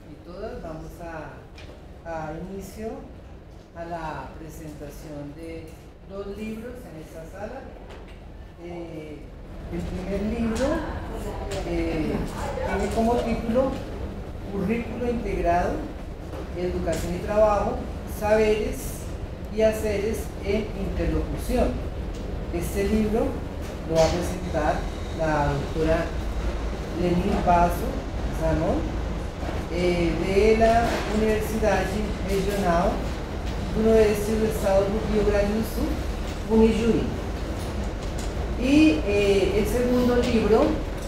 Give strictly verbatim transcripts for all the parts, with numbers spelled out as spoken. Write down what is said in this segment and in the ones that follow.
y todas vamos a, a inicio a la presentación de dos libros en esta sala. Eh, el primer libro eh, tiene como título Currículo Integrado, Educación y Trabajo, Saberes y Haceres en Interlocución. Este libro lo va a presentar la doctora Lenín Paso Zanón, eh, de la Universidad Regional do Noroeste do Estado do Rio Grande do Sul, Unijuí. Y eh, el segundo libro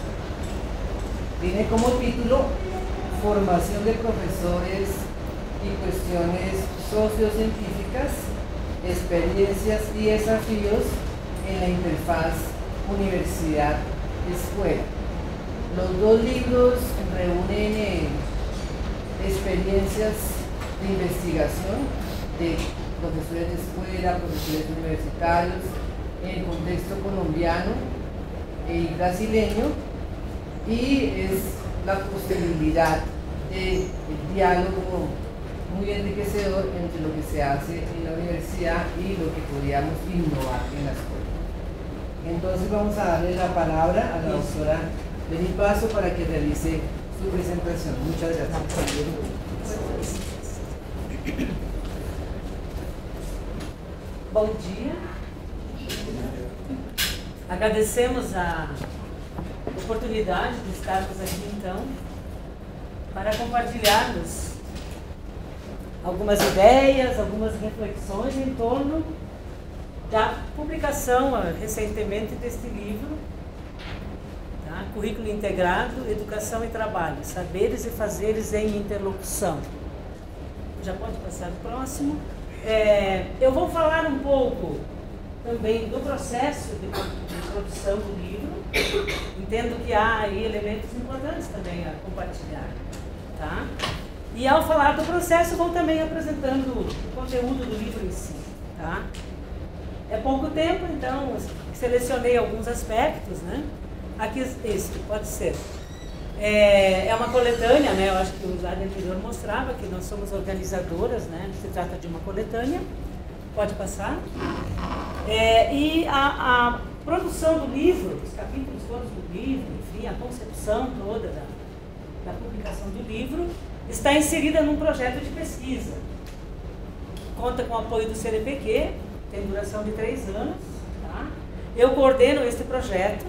tiene como título Formación de profesores y cuestiones sociocientíficas, experiencias y desafíos en la interfaz universidad-escuela. Los dos libros reúnen eh, experiencias de investigación de profesores de escuela, profesores universitarios, en el contexto colombiano y brasileño, y es la posibilidad de el diálogo muy enriquecedor entre lo que se hace en la universidad y lo que podríamos innovar en la escuela. Entonces vamos a darle la palabra a la doctora Lenín Paso para que realice su presentación. Muchas gracias. Bom dia. Agradecemos a oportunidade de estarmos aqui, então, para compartilharmos algumas ideias, algumas reflexões em torno da publicação recentemente deste livro, tá? Currículo Integrado, Educação e Trabalho, Saberes e Fazeres em Interlocução. Já pode passar o próximo. É, eu vou falar um pouco também do processo de, de produção do livro. Entendo que há aí elementos importantes também a compartilhar, tá? E ao falar do processo, vou também apresentando o conteúdo do livro em si, tá? É pouco tempo, então selecionei alguns aspectos, né? Aqui, este pode ser. É, é uma coletânea, né? Eu acho que o slide anterior mostrava que nós somos organizadoras, né? Se trata de uma coletânea. Pode passar. É, e a, a produção do livro, os capítulos todos do livro, enfim, a concepção toda da, da publicação do livro, está inserida num projeto de pesquisa. Conta com o apoio do C N P Q, tem duração de três anos. Tá? Eu coordeno este projeto.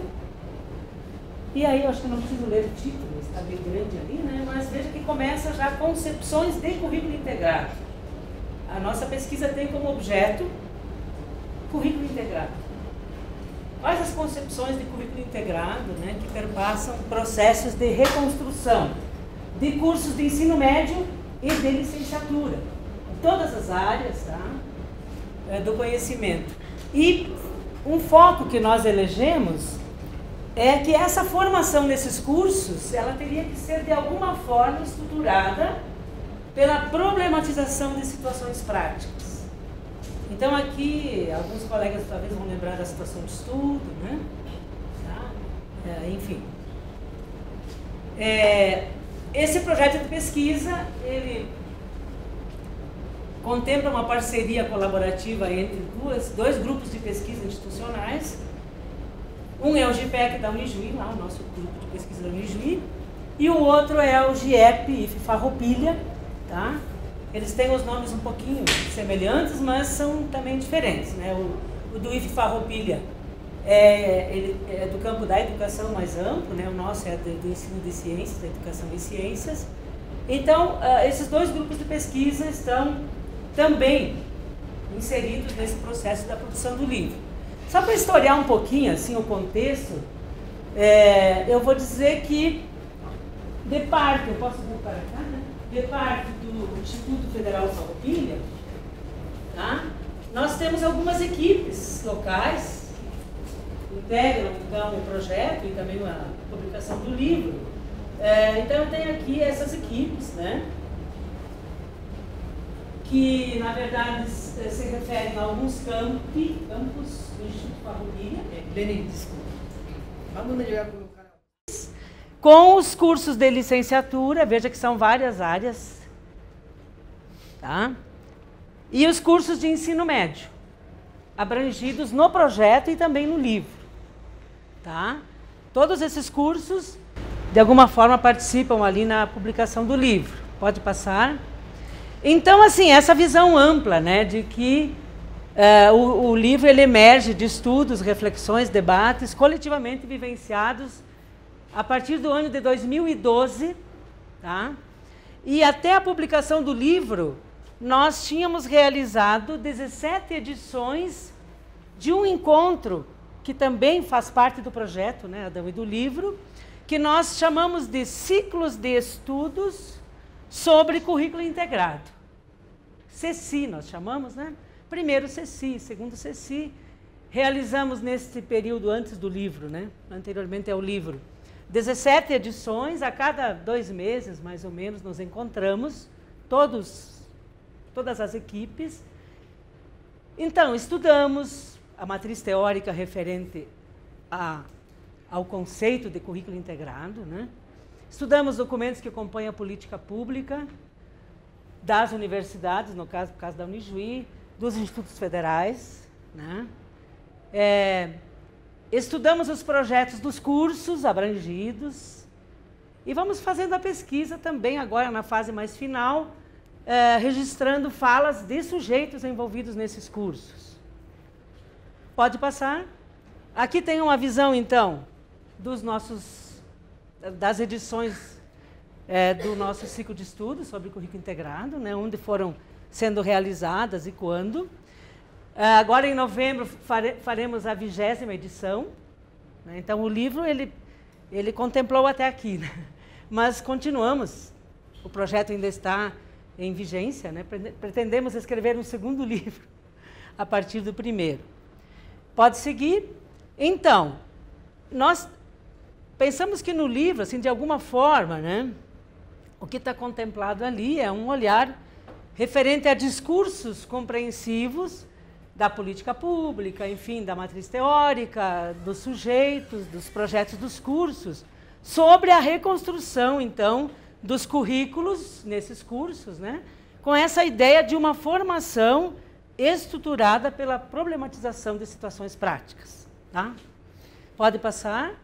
E aí, eu acho que não preciso ler o título, está bem grande ali, né? Mas veja que começa já concepções de currículo integrado. A nossa pesquisa tem como objeto currículo integrado. Quais as concepções de currículo integrado, né, que perpassam processos de reconstrução de cursos de ensino médio e de licenciatura, em todas as áreas, tá, do conhecimento. E um foco que nós elegemos é que essa formação nesses cursos, ela teria que ser de alguma forma estruturada pela problematização de situações práticas. Então aqui, alguns colegas talvez vão lembrar da situação de estudo, né? Tá? É, enfim. É, esse projeto de pesquisa, ele contempla uma parceria colaborativa entre duas, dois grupos de pesquisa institucionais. Um é o GIPEC da Unijuí, lá o nosso grupo de pesquisa da Unijuí, e o outro é o GIEP I F Farroupilha, tá? Eles têm os nomes um pouquinho semelhantes, mas são também diferentes, né? O, o do I F Farroupilha é, ele é do campo da educação mais amplo, né? O nosso é do, do ensino de ciências, da educação de ciências. Então, uh, esses dois grupos de pesquisa estão também inseridos nesse processo da produção do livro. Só para historiar um pouquinho assim, o contexto, é, eu vou dizer que, de parte, eu posso voltar cá, né? De parte do Instituto Federal Farroupilha, tá? Nós temos algumas equipes locais que integram então, o projeto e também a publicação do livro. É, então eu tenho aqui essas equipes, né? Que na verdade se referem a alguns campi, campos do Instituto Farroupilha. Lenín, desculpa. Vamos melhorar para o canal. com os cursos de licenciatura, veja que são várias áreas, tá? E os cursos de ensino médio, abrangidos no projeto e também no livro, tá? Todos esses cursos, de alguma forma, participam ali na publicação do livro. Pode passar. Então, assim, essa visão ampla, né, de que uh, o, o livro ele emerge de estudos, reflexões, debates coletivamente vivenciados a partir do ano de dois mil e doze, tá? E até a publicação do livro, nós tínhamos realizado dezessete edições de um encontro que também faz parte do projeto, né, Adão, e do livro, que nós chamamos de ciclos de estudos sobre currículo integrado. CECI, nós chamamos, né? Primeiro CECI, segundo CECI. Realizamos nesse período antes do livro, né? Anteriormente ao livro. dezessete edições, a cada dois meses, mais ou menos, nos encontramos, todos, todas as equipes. Então, estudamos a matriz teórica referente a, ao conceito de currículo integrado, né? Estudamos documentos que compõem a política pública das universidades, no caso, no caso da Unijuí, dos institutos federais, né? É, estudamos os projetos dos cursos abrangidos e vamos fazendo a pesquisa também agora na fase mais final, é, registrando falas de sujeitos envolvidos nesses cursos. Pode passar. Aqui tem uma visão, então, dos nossos, das edições é, do nosso ciclo de estudos sobre currículo integrado, né, onde foram sendo realizadas e quando. Agora, em novembro, fare, faremos a vigésima edição. Né? Então, o livro, ele, ele contemplou até aqui. Né? Mas continuamos. O projeto ainda está em vigência. Né? Pretendemos escrever um segundo livro a partir do primeiro. Pode seguir. Então, nós pensamos que no livro, assim, de alguma forma, né, o que está contemplado ali é um olhar referente a discursos compreensivos da política pública, enfim, da matriz teórica, dos sujeitos, dos projetos dos cursos, sobre a reconstrução, então, dos currículos nesses cursos, né, com essa ideia de uma formação estruturada pela problematização de situações práticas. Tá? Pode passar.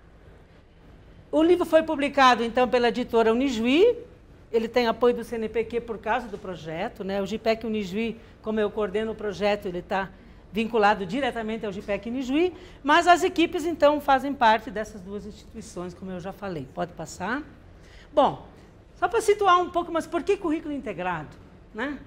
O livro foi publicado, então, pela editora Unijuí. Ele tem apoio do C N P Q por causa do projeto, né? O GIPEC Unijuí, como eu coordeno o projeto, ele está vinculado diretamente ao GIPEC Unijuí, mas as equipes, então, fazem parte dessas duas instituições, como eu já falei. Pode passar. Bom, só para situar um pouco, mas por que currículo integrado? Né?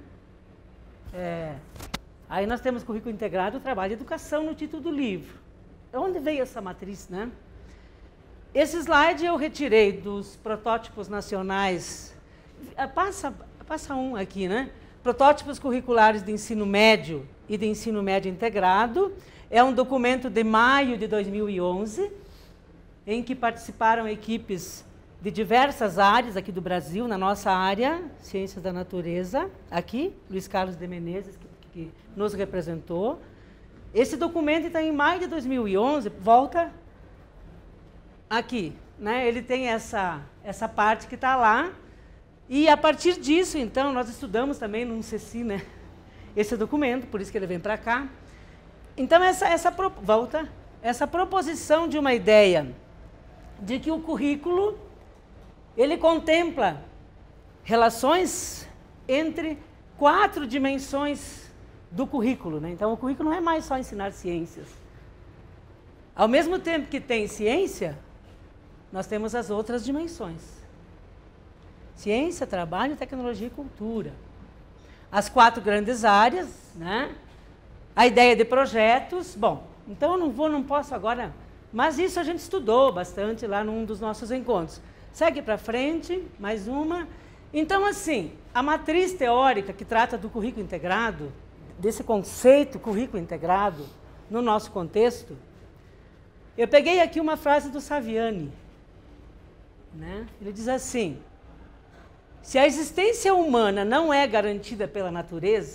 É, aí nós temos currículo integrado, trabalho de educação no título do livro. De onde veio essa matriz, né? Esse slide eu retirei dos protótipos nacionais. Passa, passa um aqui, né? Protótipos curriculares de ensino médio e de ensino médio integrado. É um documento de maio de dois mil e onze, em que participaram equipes de diversas áreas aqui do Brasil, na nossa área, Ciências da Natureza, aqui, Luiz Carlos de Menezes, que, que nos representou. Esse documento está em maio de dois mil e onze, volta aqui, né? Ele tem essa, essa parte que está lá, e a partir disso, então, nós estudamos também num CECI, né, esse documento, por isso que ele vem para cá. Então, essa, essa, volta, essa proposição de uma ideia de que o currículo, ele contempla relações entre quatro dimensões do currículo, né? Então, o currículo não é mais só ensinar ciências. Ao mesmo tempo que tem ciência, nós temos as outras dimensões. Ciência, trabalho, tecnologia e cultura. As quatro grandes áreas, né? A ideia de projetos. Bom, então eu não vou, não posso agora, mas isso a gente estudou bastante lá num dos nossos encontros. Segue para frente, mais uma. Então, assim, a matriz teórica que trata do currículo integrado, desse conceito currículo integrado, no nosso contexto, eu peguei aqui uma frase do Saviani. Né? Ele diz assim: se a existência humana não é garantida pela natureza,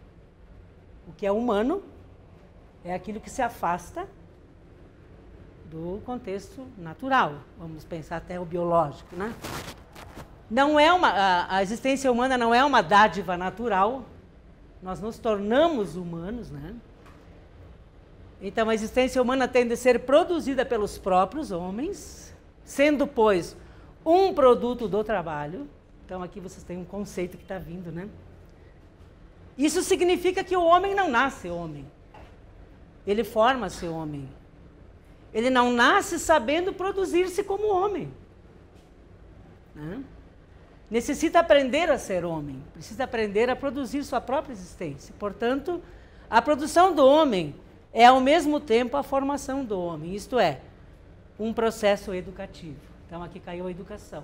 o que é humano é aquilo que se afasta do contexto natural, vamos pensar até o biológico, né? Não é uma, a, a existência humana não é uma dádiva natural, nós nos tornamos humanos, né? Então, a existência humana tem a ser produzida pelos próprios homens, sendo, pois, um produto do trabalho. Então, aqui vocês têm um conceito que está vindo, né? Isso significa que o homem não nasce homem. Ele forma-se homem. Ele não nasce sabendo produzir-se como homem. Né? Necessita aprender a ser homem. Precisa aprender a produzir sua própria existência. Portanto, a produção do homem é, ao mesmo tempo, a formação do homem. Isto é, um processo educativo. Então, aqui caiu a educação.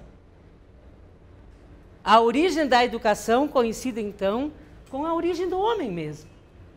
A origem da educação coincide, então, com a origem do homem mesmo.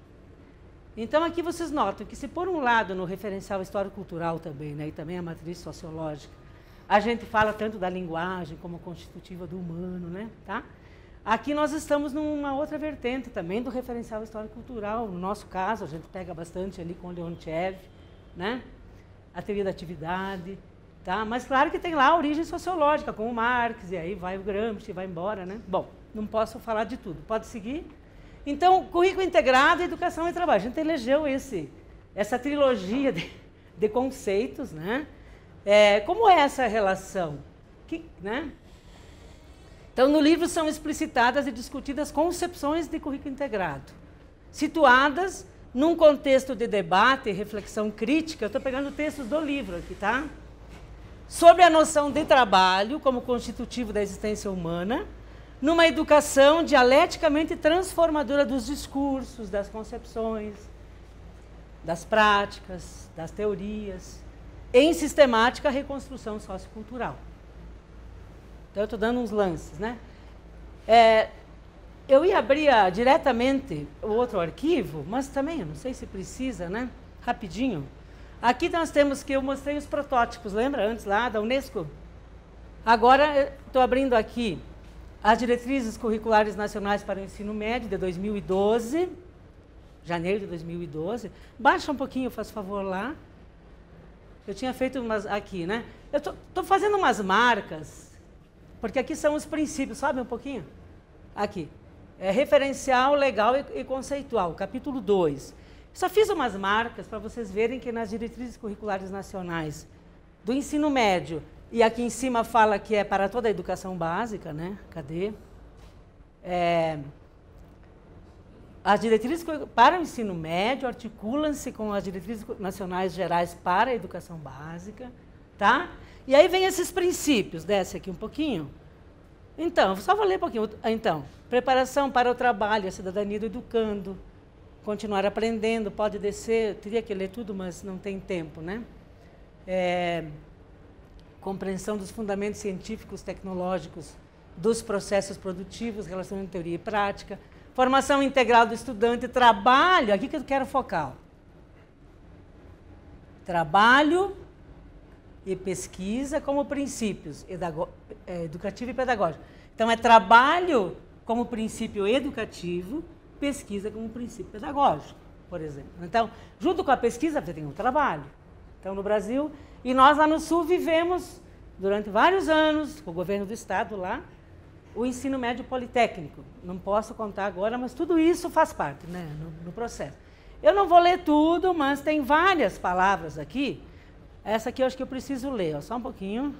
Então, aqui vocês notam que, se por um lado, no referencial histórico-cultural também, né, e também a matriz sociológica, a gente fala tanto da linguagem como constitutiva do humano, né, tá? Aqui nós estamos numa outra vertente também do referencial histórico-cultural. No nosso caso, a gente pega bastante ali com o Leontiev, né, a teoria da atividade, tá? Mas claro que tem lá a origem sociológica, com o Marx, e aí vai o Gramsci, vai embora, né? Bom, não posso falar de tudo. Pode seguir? Então, currículo integrado, educação e trabalho. A gente elegeu esse, essa trilogia de, de conceitos, né? É, como é essa relação? Que, né? Então, no livro são explicitadas e discutidas concepções de currículo integrado, situadas num contexto de debate e reflexão crítica. Eu estou pegando textos do livro aqui, tá? Sobre a noção de trabalho como constitutivo da existência humana, numa educação dialeticamente transformadora dos discursos, das concepções, das práticas, das teorias, em sistemática reconstrução sociocultural. Então, eu estou dando uns lances, né? É, eu ia abrir ah, diretamente o outro arquivo, mas também, eu não sei se precisa, né? Rapidinho. Aqui nós temos que eu mostrei os protótipos, lembra? Antes lá, da Unesco? Agora, estou abrindo aqui as diretrizes curriculares nacionais para o ensino médio de dois mil e doze, janeiro de dois mil e doze. Baixa um pouquinho, faz favor, lá. Eu tinha feito umas aqui, né? Eu estou fazendo umas marcas, porque aqui são os princípios, sabe um pouquinho? Aqui. É referencial, legal e, e conceitual, capítulo dois. Só fiz umas marcas para vocês verem que nas diretrizes curriculares nacionais do ensino médio, e aqui em cima fala que é para toda a educação básica, né? Cadê? É, as diretrizes para o ensino médio articulam-se com as diretrizes nacionais gerais para a educação básica, tá? E aí vem esses princípios, desce aqui um pouquinho. Então, só vou ler um pouquinho. Então, preparação para o trabalho, a cidadania do educando, continuar aprendendo, pode descer, teria que ler tudo, mas não tem tempo, né? É, compreensão dos fundamentos científicos, tecnológicos, dos processos produtivos, relacionando teoria e prática, formação integral do estudante, trabalho, aqui que eu quero focar. Ó. Trabalho e pesquisa como princípios educativo e pedagógico. Então, é trabalho como princípio educativo, pesquisa como princípio pedagógico, por exemplo. Então, junto com a pesquisa, você tem o trabalho. Então, no Brasil, e nós lá no Sul vivemos, durante vários anos, com o governo do Estado lá, o ensino médio politécnico. Não posso contar agora, mas tudo isso faz parte, né, no, no processo. Eu não vou ler tudo, mas tem várias palavras aqui. Essa aqui eu acho que eu preciso ler, ó, só um pouquinho.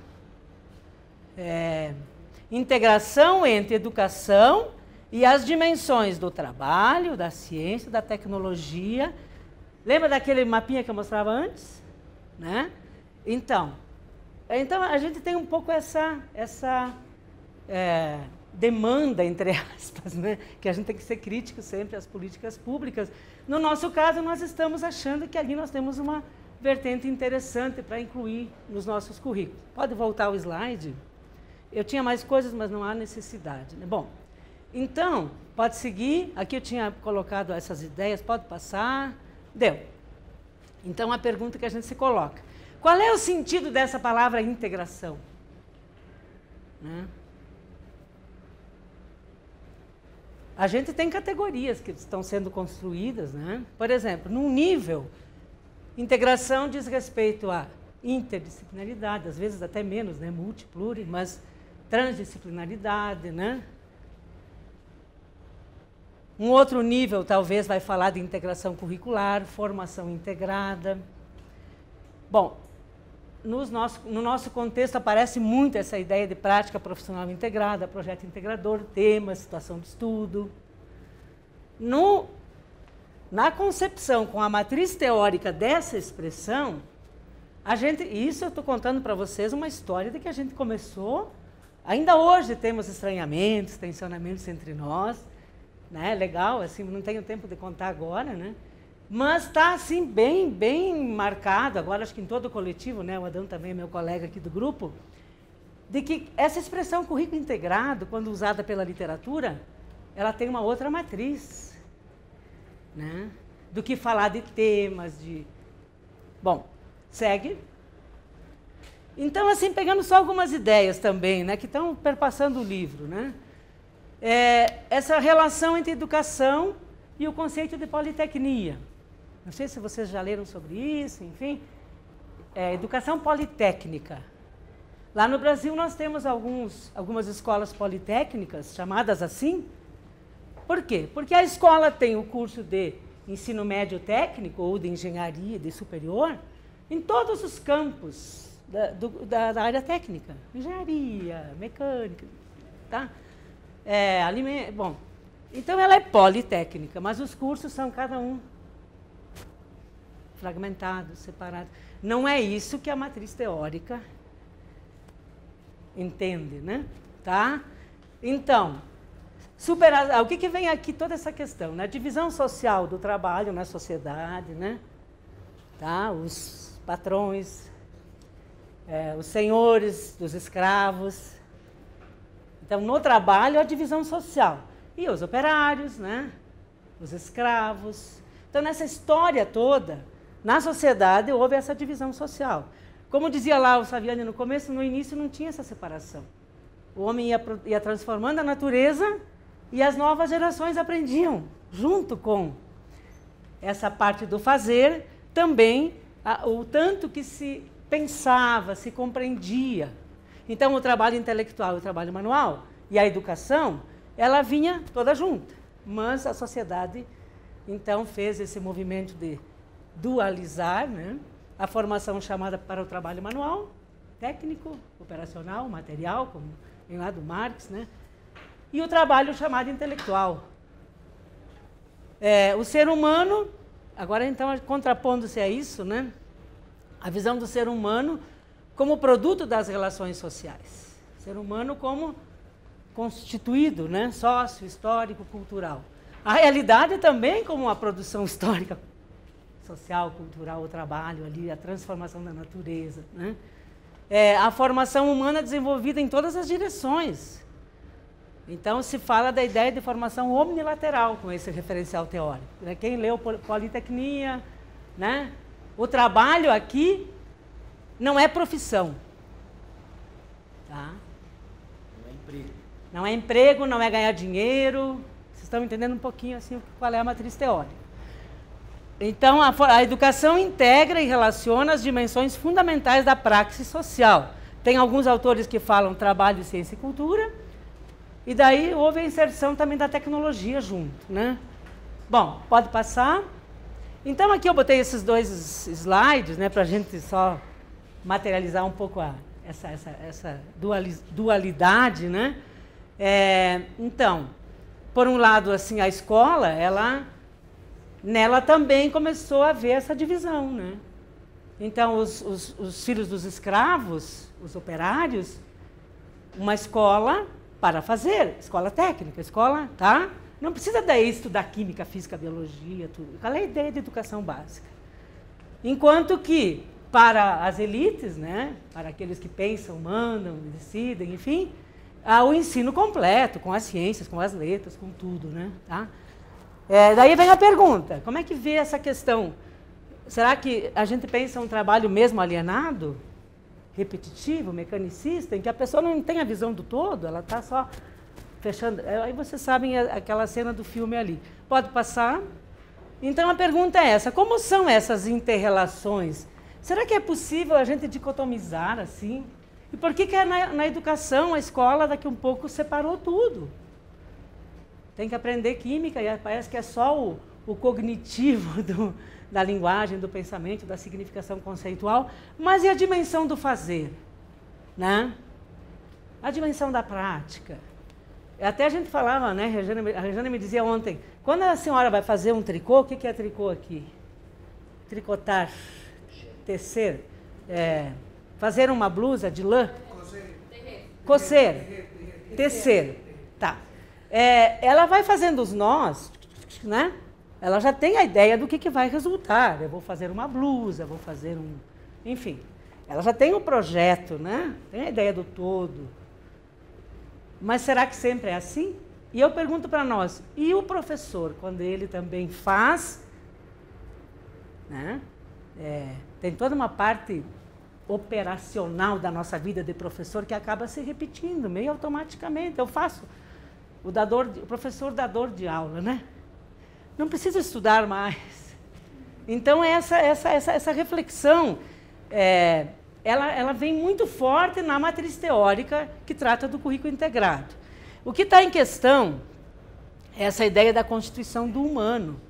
É, integração entre educação e as dimensões do trabalho, da ciência, da tecnologia. Lembra daquele mapinha que eu mostrava antes? Né? Então, então, a gente tem um pouco essa, essa é, demanda, entre aspas, né? Que a gente tem que ser crítico sempre às políticas públicas. No nosso caso, nós estamos achando que ali nós temos uma vertente interessante para incluir nos nossos currículos. Pode voltar o slide? Eu tinha mais coisas, mas não há necessidade. Né? Bom, então, pode seguir. Aqui eu tinha colocado essas ideias, pode passar. Deu. Então, a pergunta que a gente se coloca. Qual é o sentido dessa palavra integração? Né? A gente tem categorias que estão sendo construídas, né? Por exemplo, num nível, integração diz respeito a interdisciplinaridade, às vezes até menos, né? Multipluri, mas transdisciplinaridade, né? Um outro nível, talvez, vai falar de integração curricular, formação integrada. Bom, nos nosso, no nosso contexto aparece muito essa ideia de prática profissional integrada, projeto integrador, tema, situação de estudo. No, na concepção com a matriz teórica dessa expressão, a gente, isso eu estou contando para vocês uma história de que a gente começou, ainda hoje temos estranhamentos, tensionamentos entre nós, né? Legal, assim, não tenho tempo de contar agora, né? Mas está assim bem, bem marcado, agora acho que em todo o coletivo, né? O Adão também é meu colega aqui do grupo, de que essa expressão currículo integrado, quando usada pela literatura, ela tem uma outra matriz, né? Do que falar de temas, de... Bom, segue. Então, assim, pegando só algumas ideias também, né? Que estão perpassando o livro, né? É, essa relação entre educação e o conceito de politecnia. Não sei se vocês já leram sobre isso, enfim. É, educação politécnica. Lá no Brasil nós temos alguns, algumas escolas politécnicas, chamadas assim. Por quê? Porque a escola tem o curso de ensino médio técnico ou de engenharia, de superior, em todos os campos da, do, da, da área técnica. Engenharia, mecânica, tá? É, aliment... Bom, então ela é politécnica, mas os cursos são cada um fragmentados, separados. Não é isso que a matriz teórica entende, né? Tá? Então, superar... o que, que vem aqui toda essa questão? Né? A divisão social do trabalho na sociedade, né? Tá? Os patrões, é, os senhores dos escravos. Então, no trabalho, a divisão social. E os operários, né? Os escravos. Então, nessa história toda, na sociedade, houve essa divisão social. Como dizia lá o Saviani no começo, no início não tinha essa separação. O homem ia, ia transformando a natureza e as novas gerações aprendiam, junto com essa parte do fazer, também a, o tanto que se pensava, se compreendia. Então, o trabalho intelectual e o trabalho manual e a educação, ela vinha toda junta. Mas a sociedade, então, fez esse movimento de dualizar, né? A formação chamada para o trabalho manual, técnico, operacional, material, como vem lá do Marx, né? E o trabalho chamado intelectual. É, o ser humano, agora, então, contrapondo-se a isso, né? A visão do ser humano como produto das relações sociais. Ser humano como constituído, né? Sócio, histórico, cultural. A realidade também como uma produção histórica, social, cultural, o trabalho ali, a transformação da natureza, né? É, a formação humana desenvolvida em todas as direções. Então, se fala da ideia de formação omnilateral com esse referencial teórico. Quem leu Politecnia, né? O trabalho aqui não é profissão. Tá? Não é emprego. Não é emprego, não é ganhar dinheiro. Vocês estão entendendo um pouquinho assim qual é a matriz teórica. Então, a, a educação integra e relaciona as dimensões fundamentais da praxis social. Tem alguns autores que falam trabalho, ciência e cultura, e daí houve a inserção também da tecnologia junto, né? Bom, pode passar. Então, aqui eu botei esses dois slides, né, para a gente só materializar um pouco a, essa, essa, essa dualidade, né? É, então, por um lado, assim, a escola, ela... Nela também começou a haver essa divisão, né? Então, os, os, os filhos dos escravos, os operários, uma escola para fazer, escola técnica, escola, tá? Não precisa daí estudar química, física, biologia, tudo. Qual é a ideia de educação básica? Enquanto que, para as elites, né? Para aqueles que pensam, mandam, decidem, enfim, há o ensino completo, com as ciências, com as letras, com tudo, né? Tá? É, daí vem a pergunta, como é que vê essa questão? Será que a gente pensa um trabalho mesmo alienado, repetitivo, mecanicista, em que a pessoa não tem a visão do todo, ela está só fechando... Aí vocês sabem aquela cena do filme ali. Pode passar? Então a pergunta é essa, como são essas inter-relações Será que é possível a gente dicotomizar assim? E por que que na, na educação, a escola, daqui um pouco separou tudo? Tem que aprender química e parece que é só o, o cognitivo do, da linguagem, do pensamento, da significação conceitual, mas e a dimensão do fazer? Né? A dimensão da prática. Até a gente falava, né, a Regiane, a Regiane me dizia ontem, quando a senhora vai fazer um tricô, o que é tricô aqui? Tricotar, tecer, é, fazer uma blusa de lã? Coser. Tecer. Tá. É, ela vai fazendo os nós, né? Ela já tem a ideia do que, que vai resultar. Eu vou fazer uma blusa, vou fazer um... Enfim, ela já tem o projeto, né? Tem a ideia do todo. Mas será que sempre é assim? E eu pergunto para nós, e o professor, quando ele também faz, né? É, tem toda uma parte operacional da nossa vida de professor que acaba se repetindo, meio automaticamente. Eu faço o, dador, o professor dador de aula, né? Não precisa estudar mais. Então, essa, essa, essa, essa reflexão, é, ela, ela vem muito forte na matriz teórica que trata do currículo integrado. O que está em questão é essa ideia da constituição do humano,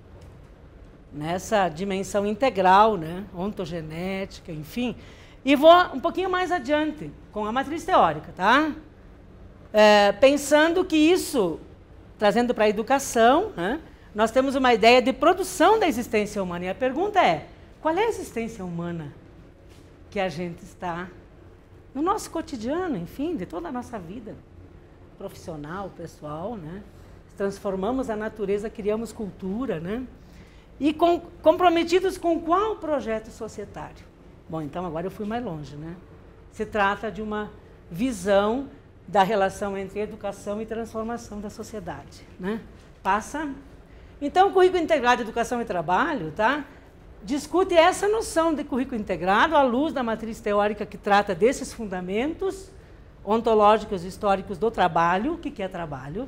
nessa dimensão integral, né, ontogenética, enfim. E vou um pouquinho mais adiante, com a matriz teórica, tá? É, pensando que isso, trazendo para a educação, né, nós temos uma ideia de produção da existência humana. E a pergunta é, qual é a existência humana que a gente está no nosso cotidiano, enfim, de toda a nossa vida, profissional, pessoal, né? Transformamos a natureza, criamos cultura, né? E com, comprometidos com qual projeto societário? Bom, então agora eu fui mais longe, né? Se trata de uma visão da relação entre educação e transformação da sociedade, né? Passa. Então, o currículo integrado de educação e trabalho, tá? Discute essa noção de currículo integrado à luz da matriz teórica que trata desses fundamentos ontológicos e históricos do trabalho, o que é trabalho,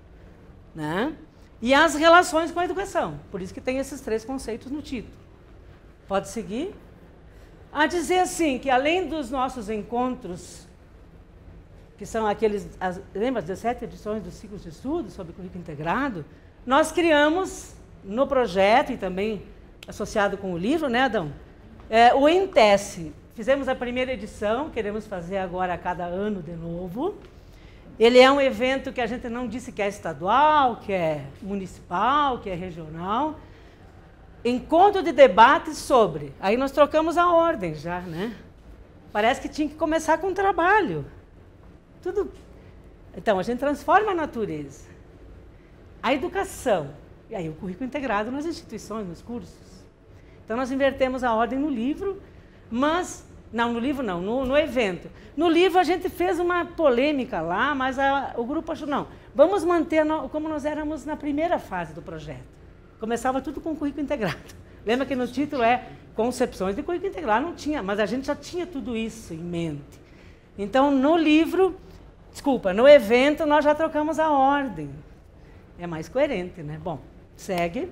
né? E as relações com a educação. Por isso que tem esses três conceitos no título. Pode seguir? A dizer assim, que além dos nossos encontros, que são aqueles, as, lembra, as dezessete edições dos ciclos de estudo sobre currículo integrado, nós criamos no projeto e também associado com o livro, né, Adão? É, o Entece. Fizemos a primeira edição, queremos fazer agora a cada ano de novo. Ele é um evento que a gente não disse que é estadual, que é municipal, que é regional. Encontro de debate sobre. Aí nós trocamos a ordem já, né? Parece que tinha que começar com o trabalho. Tudo. Então, a gente transforma a natureza. A educação. E aí o currículo integrado nas instituições, nos cursos. Então, nós invertemos a ordem no livro, mas... Não, no livro não, no, no evento. No livro a gente fez uma polêmica lá, mas a, o grupo achou, não, vamos manter no, como nós éramos na primeira fase do projeto. Começava tudo com o currículo integrado. Lembra que no título é Concepções de Currículo Integrado? Não tinha, mas a gente já tinha tudo isso em mente. Então, no livro, desculpa, no evento nós já trocamos a ordem. É mais coerente, né? Bom, segue.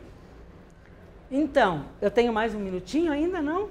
Então, eu tenho mais um minutinho ainda, não?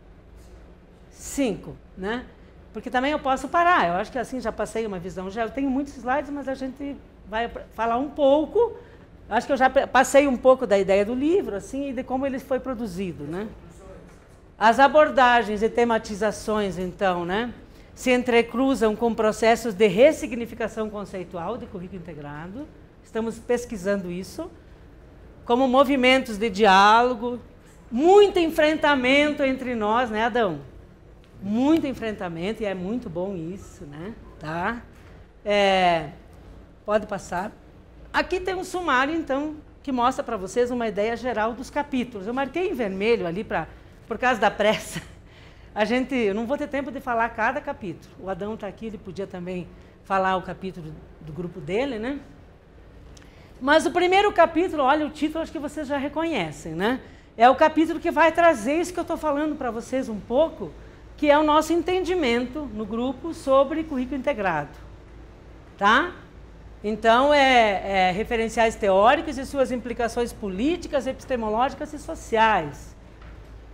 Cinco, né? Porque também eu posso parar. Eu acho que assim já passei uma visão. Já eu tenho muitos slides, mas a gente vai falar um pouco. Acho que eu já passei um pouco da ideia do livro, assim, e de como ele foi produzido, né? As abordagens e tematizações, então, né, se entrecruzam com processos de ressignificação conceitual de currículo integrado. Estamos pesquisando isso, como movimentos de diálogo, muito enfrentamento entre nós, né, Adão? Muito enfrentamento, e é muito bom isso, né? Tá? É, pode passar. Aqui tem um sumário, então, que mostra para vocês uma ideia geral dos capítulos. Eu marquei em vermelho ali, pra, por causa da pressa. A gente, eu não vou ter tempo de falar cada capítulo. O Adão está aqui, ele podia também falar o capítulo do grupo dele, né? Mas o primeiro capítulo, olha, o título acho que vocês já reconhecem, né? É o capítulo que vai trazer isso que eu estou falando para vocês um pouco, que é o nosso entendimento no grupo sobre currículo integrado. Tá? Então, é, é referenciais teóricos e suas implicações políticas, epistemológicas e sociais.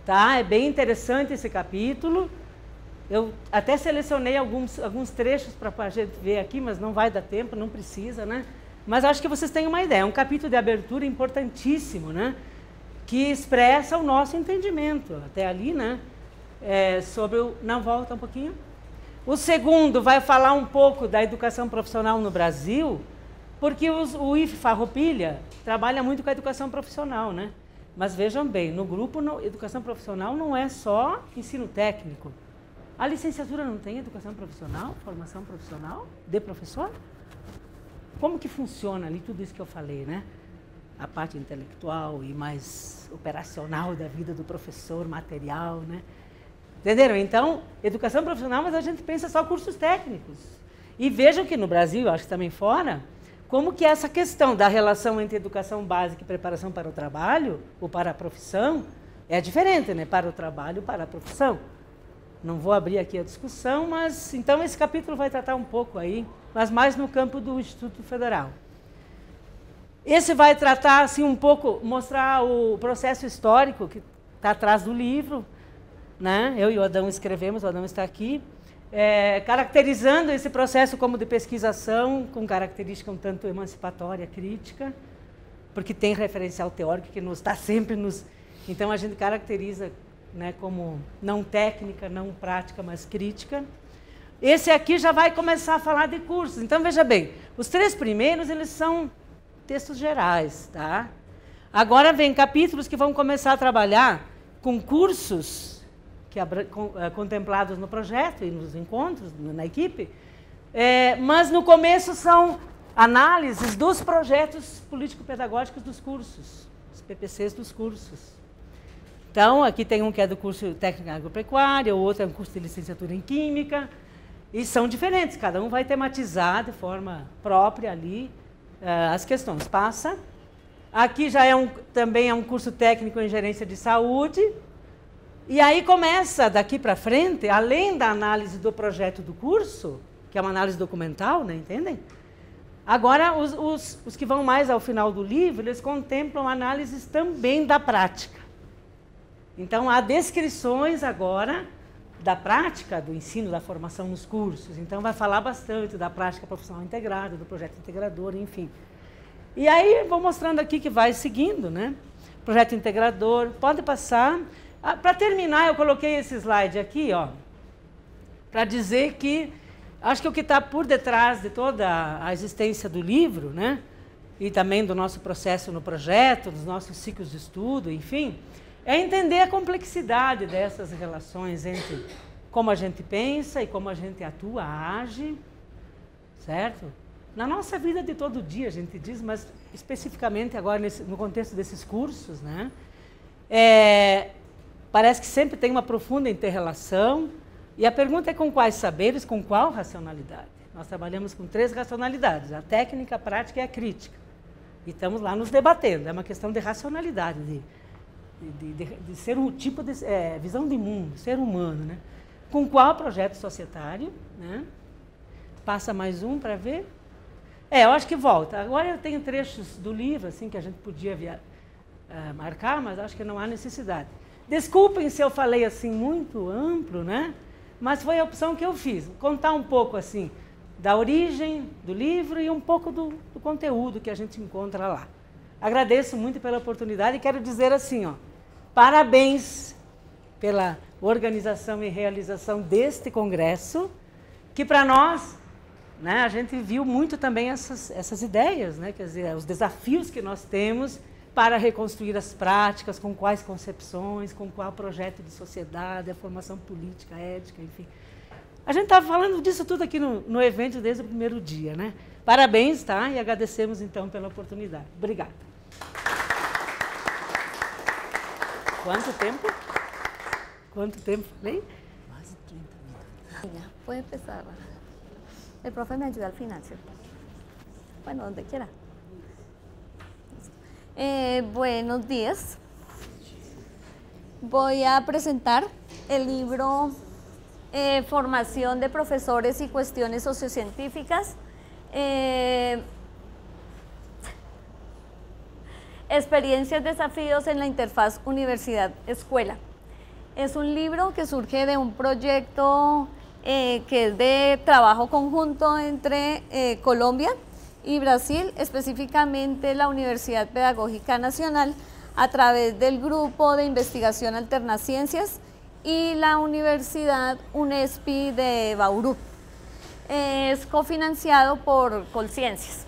tá? É bem interessante esse capítulo. Eu até selecionei alguns, alguns trechos para a gente ver aqui, mas não vai dar tempo, não precisa, né? Mas acho que vocês têm uma ideia. É um capítulo de abertura importantíssimo, né? Que expressa o nosso entendimento, até ali, né? É, sobre o... Não, volta um pouquinho. O segundo vai falar um pouco da educação profissional no Brasil, porque os, o I F Farroupilha trabalha muito com a educação profissional, né? Mas vejam bem, no grupo, não, educação profissional não é só ensino técnico. A licenciatura não tem educação profissional, formação profissional de professor? Como que funciona ali tudo isso que eu falei, né? A parte intelectual e mais operacional da vida do professor, material, né? Entenderam? Então, educação profissional, mas a gente pensa só cursos técnicos. E vejam que no Brasil, acho que também fora, como que essa questão da relação entre educação básica e preparação para o trabalho, ou para a profissão, é diferente, né? Para o trabalho, para a profissão. Não vou abrir aqui a discussão, mas então esse capítulo vai tratar um pouco aí, mas mais no campo do Instituto Federal. Esse vai tratar, assim, um pouco, mostrar o processo histórico que está atrás do livro, né? Eu e o Adão escrevemos, o Adão está aqui, é, caracterizando esse processo como de pesquisação, com característica um tanto emancipatória, crítica, porque tem referencial teórico que nos está sempre nos... Então, a gente caracteriza, né, como não técnica, não prática, mas crítica. Esse aqui já vai começar a falar de cursos. Então, veja bem, os três primeiros, eles são textos gerais, tá? Agora vem capítulos que vão começar a trabalhar com cursos que, com, é, contemplados no projeto e nos encontros, na equipe, é, mas no começo são análises dos projetos político-pedagógicos dos cursos, os P P Cs dos cursos. Então, aqui tem um que é do curso técnico agropecuária, o outro é um curso de licenciatura em química, e são diferentes, cada um vai tematizar de forma própria ali uh, as questões. Passa. Aqui já é um, também é um curso técnico em gerência de saúde, e aí começa, daqui para frente, além da análise do projeto do curso, que é uma análise documental, né, entendem? Agora, os, os, os que vão mais ao final do livro, eles contemplam análises também da prática. Então, há descrições agora da prática do ensino, da formação nos cursos. Então, vai falar bastante da prática profissional integrada, do projeto integrador, enfim. E aí, vou mostrando aqui que vai seguindo, né? Projeto integrador, pode passar. Ah, para terminar, eu coloquei esse slide aqui, ó, para dizer que acho que o que está por detrás de toda a existência do livro, né? E também do nosso processo no projeto, dos nossos ciclos de estudo, enfim, é entender a complexidade dessas relações entre como a gente pensa e como a gente atua, age, certo? Na nossa vida de todo dia, a gente diz, mas especificamente agora nesse, no contexto desses cursos, né? É, parece que sempre tem uma profunda inter-relação, e a pergunta é com quais saberes, com qual racionalidade? Nós trabalhamos com três racionalidades, a técnica, a prática e a crítica. E estamos lá nos debatendo, é uma questão de racionalidade, de De, de, de ser um tipo de é, visão de mundo, ser humano, né? Com qual projeto societário, né? Passa mais um para ver. É, eu acho que volta. Agora eu tenho trechos do livro assim que a gente podia via, uh, marcar, mas acho que não há necessidade. Desculpem se eu falei assim muito amplo, né? Mas foi a opção que eu fiz, contar um pouco assim da origem do livro e um pouco do, do conteúdo que a gente encontra lá. Agradeço muito pela oportunidade e quero dizer assim, ó, parabéns pela organização e realização deste congresso, que para nós, né, a gente viu muito também essas, essas ideias, né, quer dizer, os desafios que nós temos para reconstruir as práticas, com quais concepções, com qual projeto de sociedade, a formação política, ética, enfim. A gente estava falando disso tudo aqui no, no evento desde o primeiro dia, né? Parabéns, tá? E agradecemos, então, pela oportunidade. Obrigada. Quanto tempo? Quanto tempo falei? Quase trinta minutos. Puede empezar. El profe me ayuda al final, ¿cierto? Bueno, donde quiera. Eh, buenos días. Voy a presentar el libro eh, Formación de Profesores y Cuestiones Sociocientíficas. Eh, Experiencias, desafíos en la interfaz universidad-escuela. Es un libro que surge de un proyecto eh, que es de trabajo conjunto entre eh, Colombia y Brasil, específicamente la Universidad Pedagógica Nacional, a través del Grupo de Investigación Alternaciencias y la Universidad UNESPI de Bauru. Es cofinanciado por Colciencias.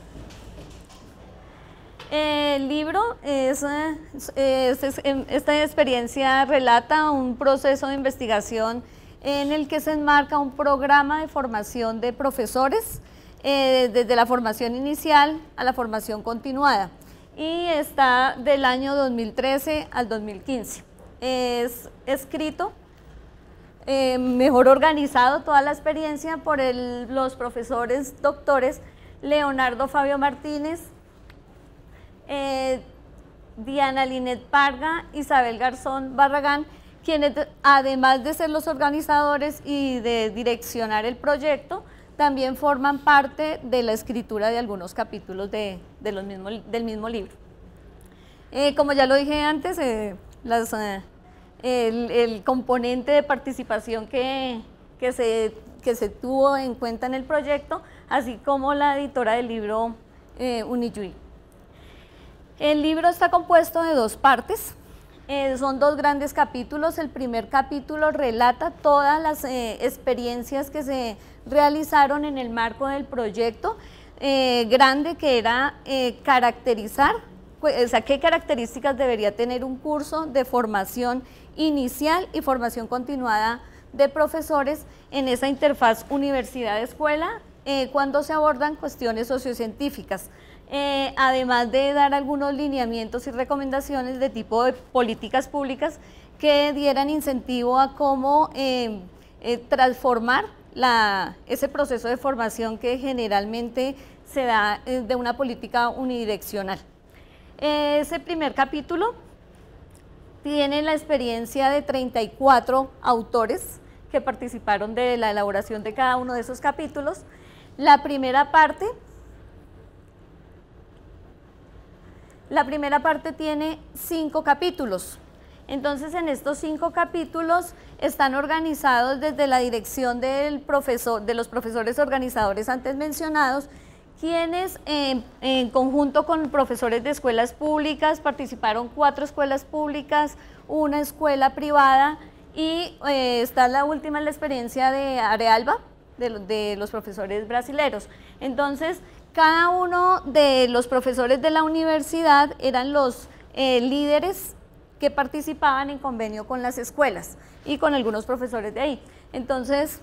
El libro es, es, es, esta experiencia relata un proceso de investigación en el que se enmarca un programa de formación de profesores eh, desde la formación inicial a la formación continuada, y está del año dos mil trece al dos mil quince. Es escrito, eh, mejor organizado toda la experiencia por el, los profesores doctores Leonardo Fabio Martínez, Eh, Diana Linet Parga, Isabel Garzón Barragán, quienes además de ser los organizadores y de direccionar el proyecto, también forman parte de la escritura de algunos capítulos de, de los mismo, del mismo libro. Eh, como ya lo dije antes, eh, las, eh, el, el componente de participación que, que, se, que se tuvo en cuenta en el proyecto, así como la editora del libro, eh, Uniyui. El libro está compuesto de dos partes, eh, son dos grandes capítulos. El primer capítulo relata todas las eh, experiencias que se realizaron en el marco del proyecto eh, grande, que era eh, caracterizar, o sea, qué características debería tener un curso de formación inicial y formación continuada de profesores en esa interfaz universidad-escuela eh, cuando se abordan cuestiones sociocientíficas. Eh, además de dar algunos lineamientos y recomendaciones de tipo de políticas públicas que dieran incentivo a cómo eh, eh, transformar la, ese proceso de formación que generalmente se da eh, de una política unidireccional. Eh, ese primer capítulo tiene la experiencia de treinta y cuatro autores que participaron de la elaboración de cada uno de esos capítulos. La primera parte La primera parte tiene cinco capítulos. Entonces, en estos cinco capítulos están organizados desde la dirección del profesor, de los profesores organizadores antes mencionados, quienes eh, en conjunto con profesores de escuelas públicas participaron cuatro escuelas públicas, una escuela privada, y eh, está la última, la experiencia de Arealba, de, de los profesores brasileros. Entonces, cada uno de los profesores de la universidad eran los eh, líderes que participaban en convenio con las escuelas y con algunos profesores de ahí. Entonces,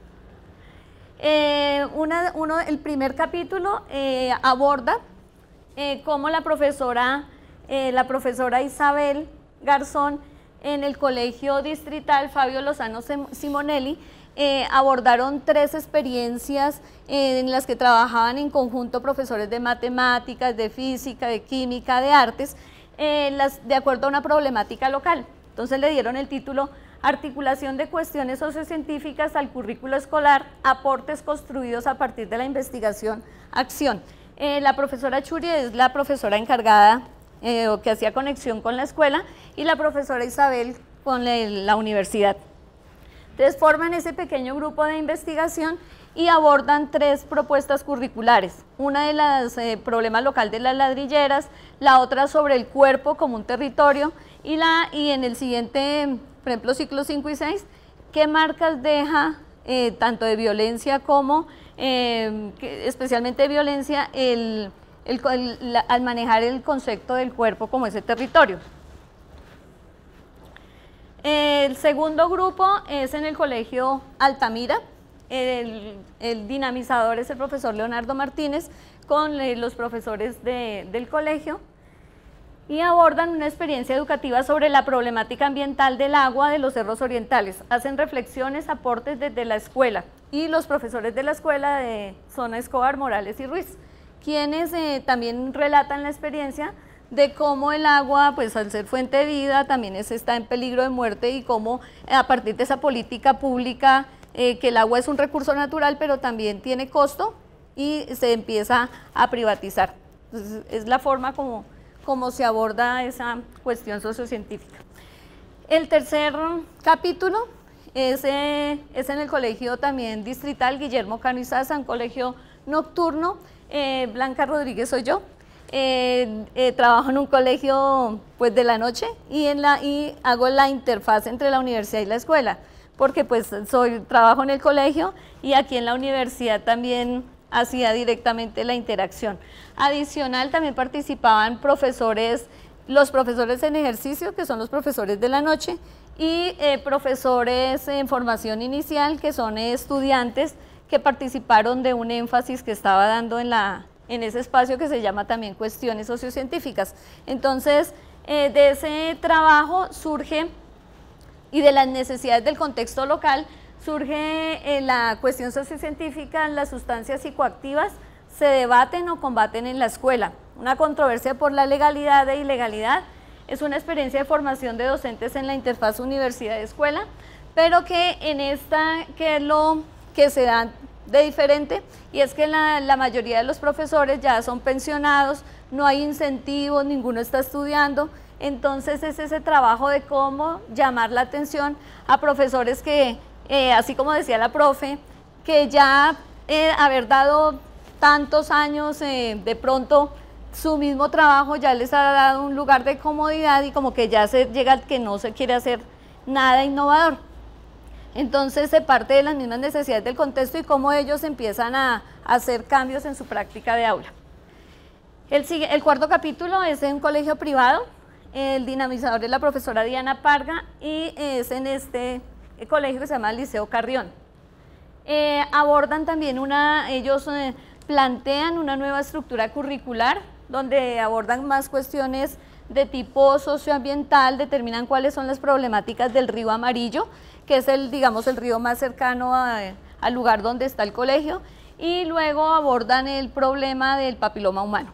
eh, una, uno, el primer capítulo eh, aborda eh, cómo la profesora, eh, la profesora Isabel Garzón en el Colegio Distrital Fabio Lozano Simonelli Eh, abordaron tres experiencias eh, en las que trabajaban en conjunto profesores de matemáticas, de física, de química, de artes, eh, las, de acuerdo a una problemática local. Entonces le dieron el título Articulación de cuestiones sociocientíficas al currículo escolar, aportes construidos a partir de la investigación, acción. Eh, la profesora Churi es la profesora encargada eh, o que hacía conexión con la escuela, y la profesora Isabel con la, la universidad. Entonces forman ese pequeño grupo de investigación y abordan tres propuestas curriculares. Una de las eh, problemas local de las ladrilleras, la otra sobre el cuerpo como un territorio, y, la, y en el siguiente, por ejemplo, ciclo cinco y seis, qué marcas deja eh, tanto de violencia como, eh, que, especialmente de violencia, el, el, el, la, al manejar el concepto del cuerpo como ese territorio. El segundo grupo es en el Colegio Altamira. El, el dinamizador es el profesor Leonardo Martínez con los profesores de, del colegio, y abordan una experiencia educativa sobre la problemática ambiental del agua de los cerros orientales. Hacen reflexiones, aportes desde la escuela, y los profesores de la escuela de Zona Escobar, Morales y Ruiz, quienes eh, también relatan la experiencia de cómo el agua, pues al ser fuente de vida, también es, está en peligro de muerte, y cómo a partir de esa política pública, eh, que el agua es un recurso natural, pero también tiene costo y se empieza a privatizar. Entonces, es la forma como, como se aborda esa cuestión sociocientífica. El tercer capítulo es, eh, es en el colegio también distrital Guillermo Cano Izaza, un colegio nocturno. eh, Blanca Rodríguez soy yo. Eh, eh, trabajo en un colegio pues de la noche y, en la, y hago la interfaz entre la universidad y la escuela, porque pues soy, trabajo en el colegio y aquí en la universidad también hacía directamente la interacción. Adicional también participaban profesores, los profesores en ejercicio, que son los profesores de la noche, y eh, profesores en formación inicial, que son eh, estudiantes que participaron de un énfasis que estaba dando en la en ese espacio que se llama también cuestiones sociocientíficas. Entonces, eh, de ese trabajo surge, y de las necesidades del contexto local, surge eh, la cuestión sociocientífica, las sustancias psicoactivas se debaten o combaten en la escuela. Una controversia por la legalidad e ilegalidad. Es una experiencia de formación de docentes en la interfaz universidad-escuela, pero que en esta, que es lo que se da de diferente, y es que la, la mayoría de los profesores ya son pensionados, no hay incentivos, ninguno está estudiando. Entonces es ese trabajo de cómo llamar la atención a profesores que, eh, así como decía la profe, que ya eh, haber dado tantos años, eh, de pronto su mismo trabajo ya les ha dado un lugar de comodidad y como que ya se llega al que no se quiere hacer nada innovador. Entonces se parte de las mismas necesidades del contexto y cómo ellos empiezan a, a hacer cambios en su práctica de aula. El, el cuarto capítulo es en un colegio privado, el dinamizador es la profesora Diana Parga y es en este colegio que se llama Liceo Carrión. Eh, abordan también una, ellos eh, plantean una nueva estructura curricular donde abordan más cuestiones de tipo socioambiental, determinan cuáles son las problemáticas del río Amarillo, que es el, digamos, el río más cercano a, al lugar donde está el colegio, y luego abordan el problema del papiloma humano.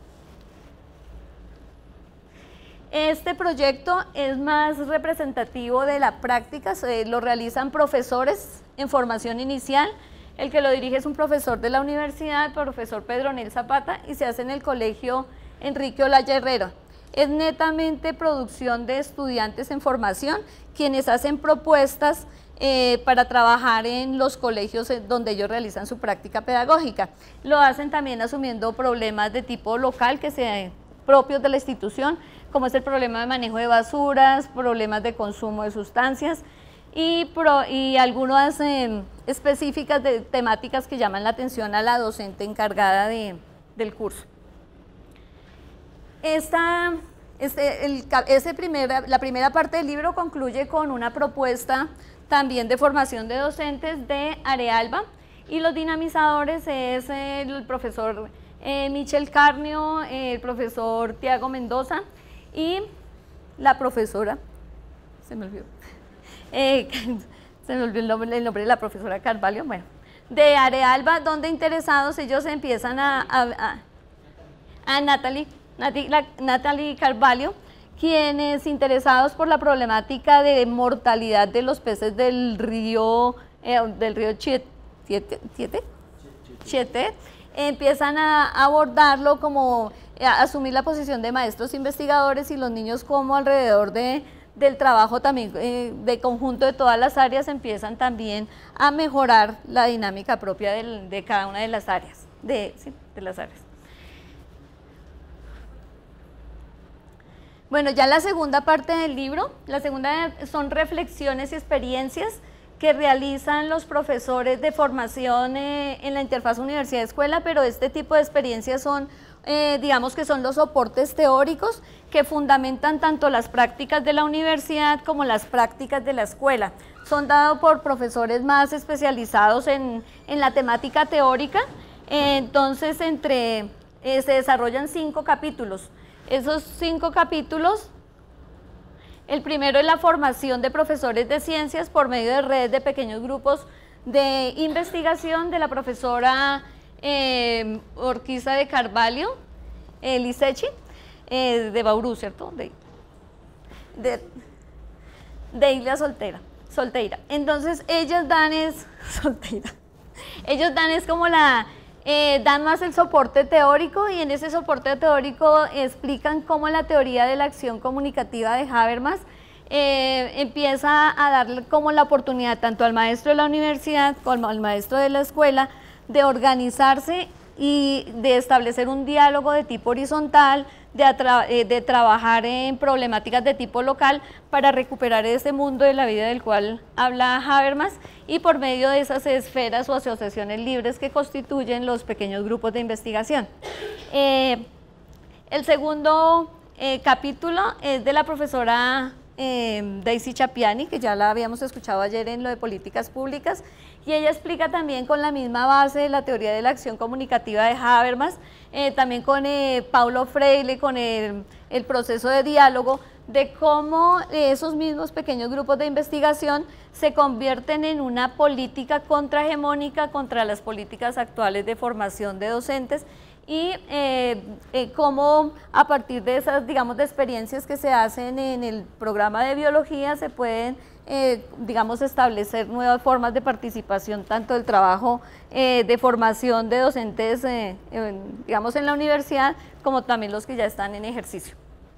Este proyecto es más representativo de la práctica, se lo realizan profesores en formación inicial. El que lo dirige es un profesor de la universidad, el profesor Pedro Nel Zapata, y se hace en el colegio Enrique Olaya Herrera. Es netamente producción de estudiantes en formación, quienes hacen propuestas eh, para trabajar en los colegios donde ellos realizan su práctica pedagógica. Lo hacen también asumiendo problemas de tipo local que sean propios de la institución, como es el problema de manejo de basuras, problemas de consumo de sustancias y, pro, y algunas eh, específicas de temáticas que llaman la atención a la docente encargada de, del curso. Esta, este, el, ese primera, la primera parte del libro concluye con una propuesta también de formación de docentes de Arealba, y los dinamizadores es el profesor eh, Michel Carnio, el profesor Tiago Mendoza y la profesora, se me olvidó, eh, se me olvidó el nombre, el nombre de la profesora Carvalho, bueno, de Arealba, donde interesados ellos empiezan a, a, a, a Natalie, Natalie Carvalho, quienes interesados por la problemática de mortalidad de los peces del río, eh, del río Chiete, Chiete, Chiete, empiezan a abordarlo como a asumir la posición de maestros investigadores, y los niños como alrededor de, del trabajo también eh, de conjunto de todas las áreas empiezan también a mejorar la dinámica propia del, de cada una de las áreas, de, sí, de las áreas. Bueno, ya la segunda parte del libro, la segunda son reflexiones y experiencias que realizan los profesores de formación eh, en la interfaz universidad-escuela, pero este tipo de experiencias son, eh, digamos que son los soportes teóricos que fundamentan tanto las prácticas de la universidad como las prácticas de la escuela. Son dados por profesores más especializados en, en la temática teórica, eh, entonces entre, eh, se desarrollan cinco capítulos. Esos cinco capítulos, el primero es la formación de profesores de ciencias por medio de redes de pequeños grupos de investigación de la profesora eh, Urquiza de Carvalho, eh, Licechi, eh, de Bauru, ¿cierto? De, de, de Isla Soltera, Solteira. Entonces ellos dan es, Solteira, ellos dan es como la... Eh, dan más el soporte teórico, y en ese soporte teórico explican cómo la teoría de la acción comunicativa de Habermas eh, empieza a darle como la oportunidad tanto al maestro de la universidad como al maestro de la escuela de organizarse y de establecer un diálogo de tipo horizontal, de, atra eh, de trabajar en problemáticas de tipo local para recuperar ese mundo de la vida del cual habla Habermas, y por medio de esas esferas o asociaciones libres que constituyen los pequeños grupos de investigación. Eh, el segundo eh, capítulo es de la profesora eh, Daisy Chapiani, que ya la habíamos escuchado ayer en lo de políticas públicas, y ella explica también con la misma base de la teoría de la acción comunicativa de Habermas, eh, también con eh, Paulo Freire, con el, el proceso de diálogo, de cómo esos mismos pequeños grupos de investigación se convierten en una política contrahegemónica contra las políticas actuales de formación de docentes, y eh, eh, cómo a partir de esas, digamos, de experiencias que se hacen en el programa de biología se pueden Eh, digamos, establecer nuevas formas de participación, tanto del trabajo eh, de formación de docentes, eh, en, digamos, en la universidad, como también los que ya están en ejercicio.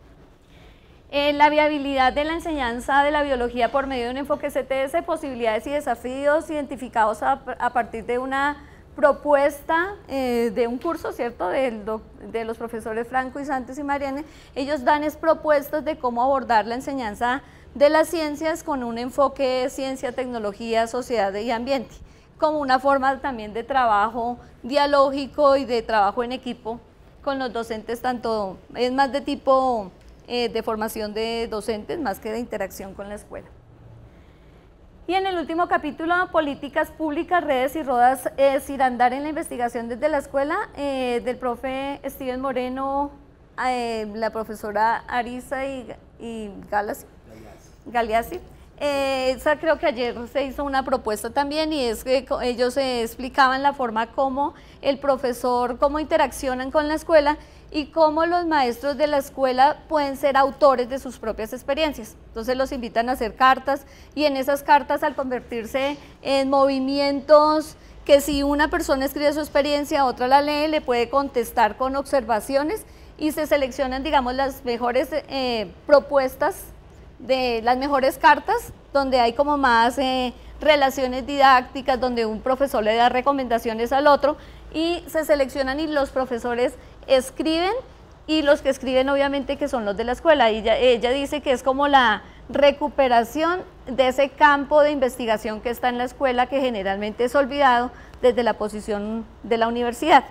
Eh, la viabilidad de la enseñanza de la biología por medio de un enfoque C T S, posibilidades y desafíos identificados a, a partir de una propuesta eh, de un curso, ¿cierto?, del doc, de los profesores Franco y Santos y Mariane. Ellos dan es propuestas de cómo abordar la enseñanza de las ciencias con un enfoque ciencia, tecnología, sociedad y ambiente, como una forma también de trabajo dialógico y de trabajo en equipo con los docentes, tanto es más de tipo eh, de formación de docentes más que de interacción con la escuela. Y en el último capítulo, políticas públicas, redes y rodas, es ir a andar en la investigación desde la escuela, eh, del profe Steven Moreno, eh, la profesora Arisa y, y Galas. Galeazzi. Eh, esa creo que ayer se hizo una propuesta también, y es que ellos eh, explicaban la forma como el profesor, cómo interaccionan con la escuela y cómo los maestros de la escuela pueden ser autores de sus propias experiencias. Entonces los invitan a hacer cartas, y en esas cartas, al convertirse en movimientos que si una persona escribe su experiencia, otra la lee, le puede contestar con observaciones, y se seleccionan, digamos, las mejores eh, propuestas de las mejores cartas, donde hay como más eh, relaciones didácticas, donde un profesor le da recomendaciones al otro, y se seleccionan y los profesores escriben, y los que escriben obviamente que son los de la escuela. Y ella, ella dice que es como la recuperación de ese campo de investigación que está en la escuela, que generalmente es olvidado desde la posición de la universidad.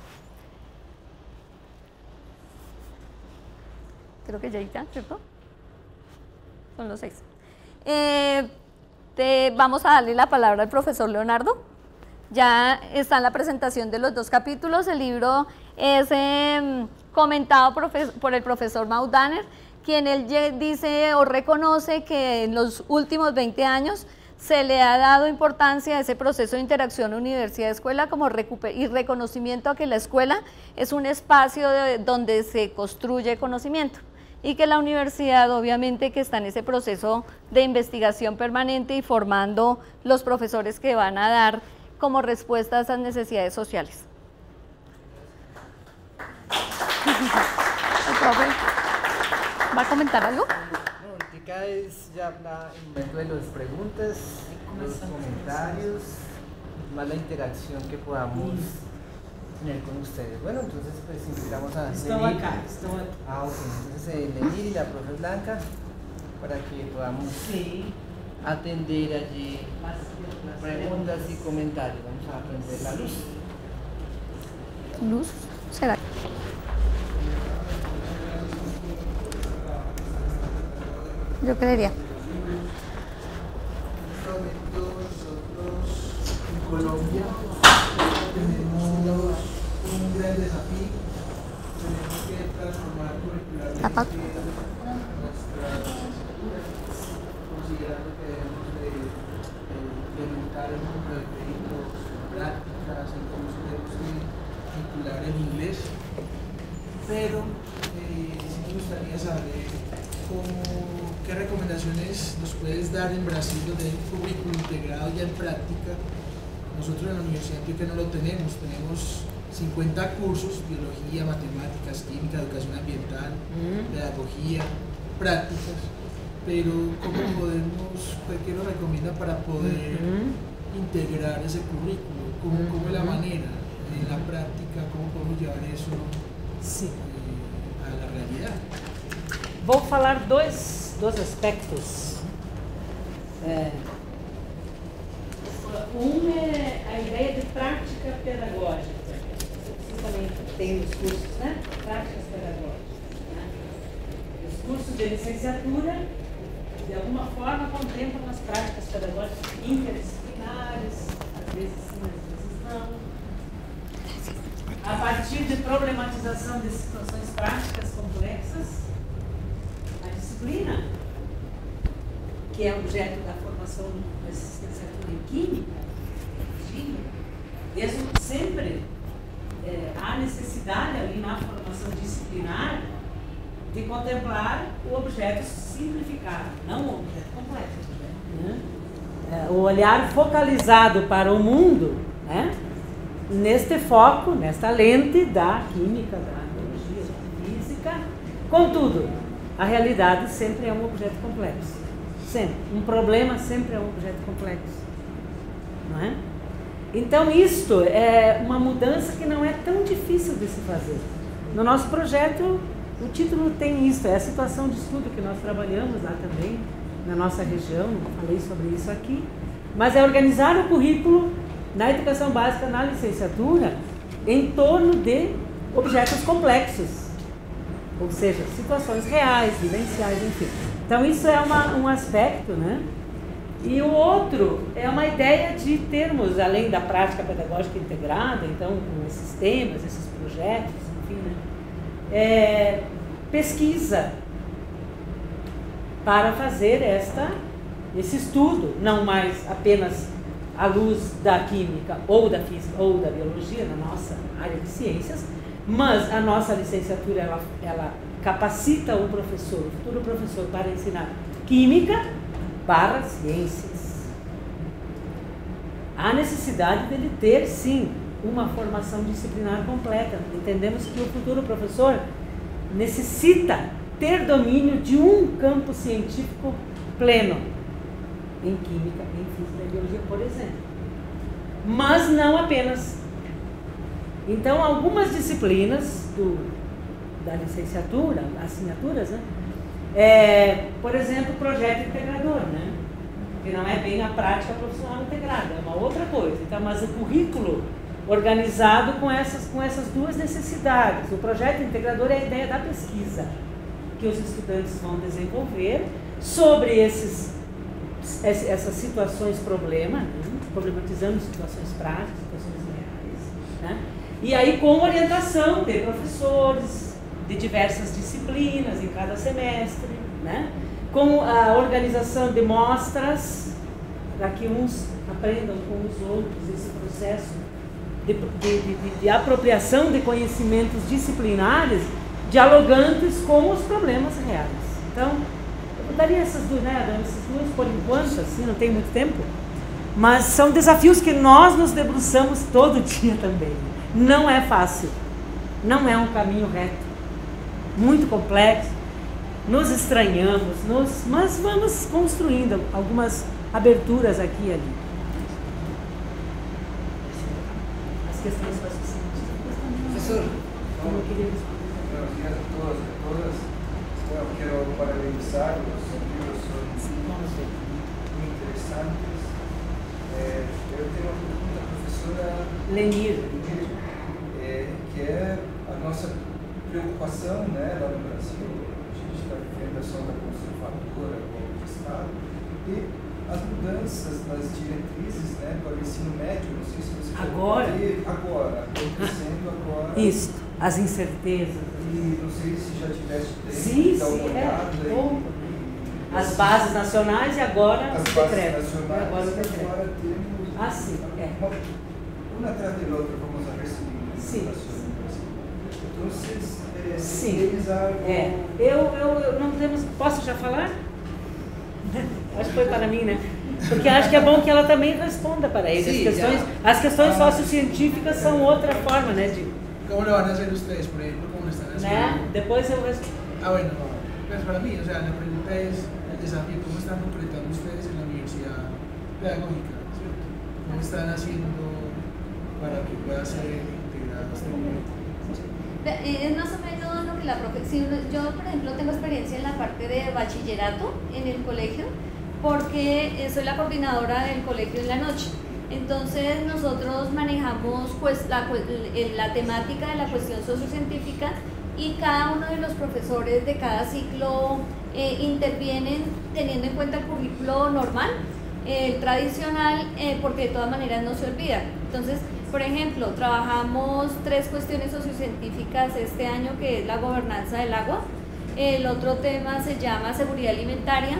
Creo que ya está, ¿cierto? Son los seis. Eh, te, vamos a darle la palabra al profesor Leonardo. Ya está en la presentación de los dos capítulos. El libro es eh, comentado por el profesor Maudaner, quien él dice o reconoce que en los últimos veinte años se le ha dado importancia a ese proceso de interacción universidad-escuela como y reconocimiento a que la escuela es un espacio de, donde se construye conocimiento, y que la universidad obviamente que está en ese proceso de investigación permanente y formando los profesores que van a dar como respuesta a esas necesidades sociales. ¿El profe va a comentar algo? No, ahorita es ya la, el momento de las preguntas, los comentarios, más la interacción que podamos tener con ustedes. Bueno, entonces pues invitamos a Estaba Lenir. acá, estaba acá. Ah, ok, entonces eh, Lenir y la profe Blanca, para que podamos Sí. atender allí preguntas y comentarios. Vamos a prender la luz. ¿Luz? ¿Será? Yo creería. Nosotros en Colombia tenemos un gran desafío, tenemos que transformar curricularmente nuestras asignaturas, considerando que debemos de, de implementar el mundo de créditos, prácticas, incluso debemos de vincular el inglés, pero eh, sí me gustaría saber cómo, qué recomendaciones nos puedes dar en Brasil, donde hay un currículo integrado ya en práctica. Nosotros en la Universidad de Antioquia no lo tenemos, tenemos cincuenta cursos, biología, matemáticas, química, educación ambiental, mm. pedagogía, prácticas, pero ¿cómo podemos, qué nos recomienda para poder uh-huh. integrar ese currículo? ¿Cómo, uh-huh. ¿Cómo es la manera, en la práctica, cómo podemos llevar eso Sim. Eh, a la realidad? Vou falar dois, dois aspectos. É, um é a ideia de prática pedagógica. Você também tem os cursos, né? Práticas pedagógicas. Né? Os cursos de licenciatura, de alguma forma, contemplam as práticas pedagógicas interdisciplinares, às vezes sim, às vezes não. A partir de problematização de situações práticas complexas, a disciplina, que é objeto da formação da licenciatura em Química, desde sempre é, há necessidade ali na formação disciplinar de contemplar o objeto simplificado, não o objeto complexo. Né? É, o olhar focalizado para o mundo, né? Neste foco, nesta lente da química, da biologia, da física. Contudo, a realidade sempre é um objeto complexo. Sempre. Um problema sempre é um objeto complexo. Não é? Então, isto é uma mudança que não é tão difícil de se fazer. No nosso projeto, o título tem isso, é a situação de estudo que nós trabalhamos lá também, na nossa região, falei sobre isso aqui, mas é organizar o currículo na educação básica, na licenciatura, em torno de objetos complexos, ou seja, situações reais, vivenciais, enfim. Então, isso é uma, um aspecto, né? E o outro é uma ideia de termos, além da prática pedagógica integrada, então, com esses temas, esses projetos, enfim, né? É, pesquisa para fazer esta, esse estudo, não mais apenas à luz da química ou da física ou da biologia, na nossa área de ciências, mas a nossa licenciatura, ela, ela capacita o professor, o futuro professor, para ensinar química para ciências. Há necessidade dele ter, sim, uma formação disciplinar completa. Entendemos que o futuro professor necessita ter domínio de um campo científico pleno, em química, em física e biologia, por exemplo. Mas não apenas. Então, algumas disciplinas do, da licenciatura, assinaturas, né? É, por exemplo, projeto integrador, né? Que não é bem a prática profissional integrada, é uma outra coisa. Então, mas o currículo organizado com essas, com essas duas necessidades. O projeto integrador é a ideia da pesquisa que os estudantes vão desenvolver sobre esses, essas situações problema, né? Problematizando situações práticas, situações reais, né? E aí com orientação de professores de diversas disciplinas em cada semestre, né? Com a organização de mostras para que uns aprendam com os outros esse processo de, de, de, de apropriação de conhecimentos disciplinares dialogantes com os problemas reais. Então, eu daria essas duas, né, essas duas por enquanto, assim, não tem muito tempo, mas são desafios que nós nos debruçamos todo dia também. Não é fácil, não é um caminho reto, muito complexo, nos estranhamos, nos, mas vamos construindo algumas aberturas aqui e ali. As questões científicas também. Professor, como eu queria responder. Buenos días a todos y a todas. Bueno, quiero parabenizar, los libros son muy interesantes. Eh, yo tengo una pregunta, profesora Lenir, eh, que é a nossa preocupação, né, lá no Brasil. A gente está vivendo a ação da conservadora com o Estado e as mudanças nas diretrizes, né, para o ensino médio. Não sei se você agora, ver, agora, acontecendo agora. Isso, as incertezas. E não sei se já tivesse tempo Sim, de dar uma sim, olhada. é. E, as bases nacionais e agora as o bases decreto. nacionais, Agora o e decreto. agora temos Ah, sim, é. uma, uma atrás da outra, vamos a receber Sim. informações. Então, vocês é, Sim. realizaram... É. Eu, eu, eu não temos. Posso já falar? Acho que foi para mim, né? Porque acho que é bom que ela também responda para ele. Sim, as questões, já. as questões sociocientíficas são outra forma, né? De, ¿Cómo lo van a hacer ustedes, por ejemplo? ¿Cómo lo están haciendo? né? Depois eu respondo. Ah, bueno, pues para mí, o sea, la pregunta es, el desafío, cómo están concretando ustedes en la universidad pedagógica, ¿cierto? ¿Cómo están haciendo para que pueda ser integrado este momento? Es más o menos lo que la profe... Si uno- yo, por ejemplo, tengo experiencia en la parte de bachillerato en el colegio, porque eh, soy la coordinadora del colegio en la noche. Entonces nosotros manejamos pues, la, cu- el- la temática de la cuestión sociocientífica y cada uno de los profesores de cada ciclo eh, intervienen teniendo en cuenta el currículo normal, el tradicional, eh, porque de todas maneras no se olvida. Entonces, por ejemplo, trabajamos tres cuestiones sociocientíficas este año, que es la gobernanza del agua, el otro tema se llama seguridad alimentaria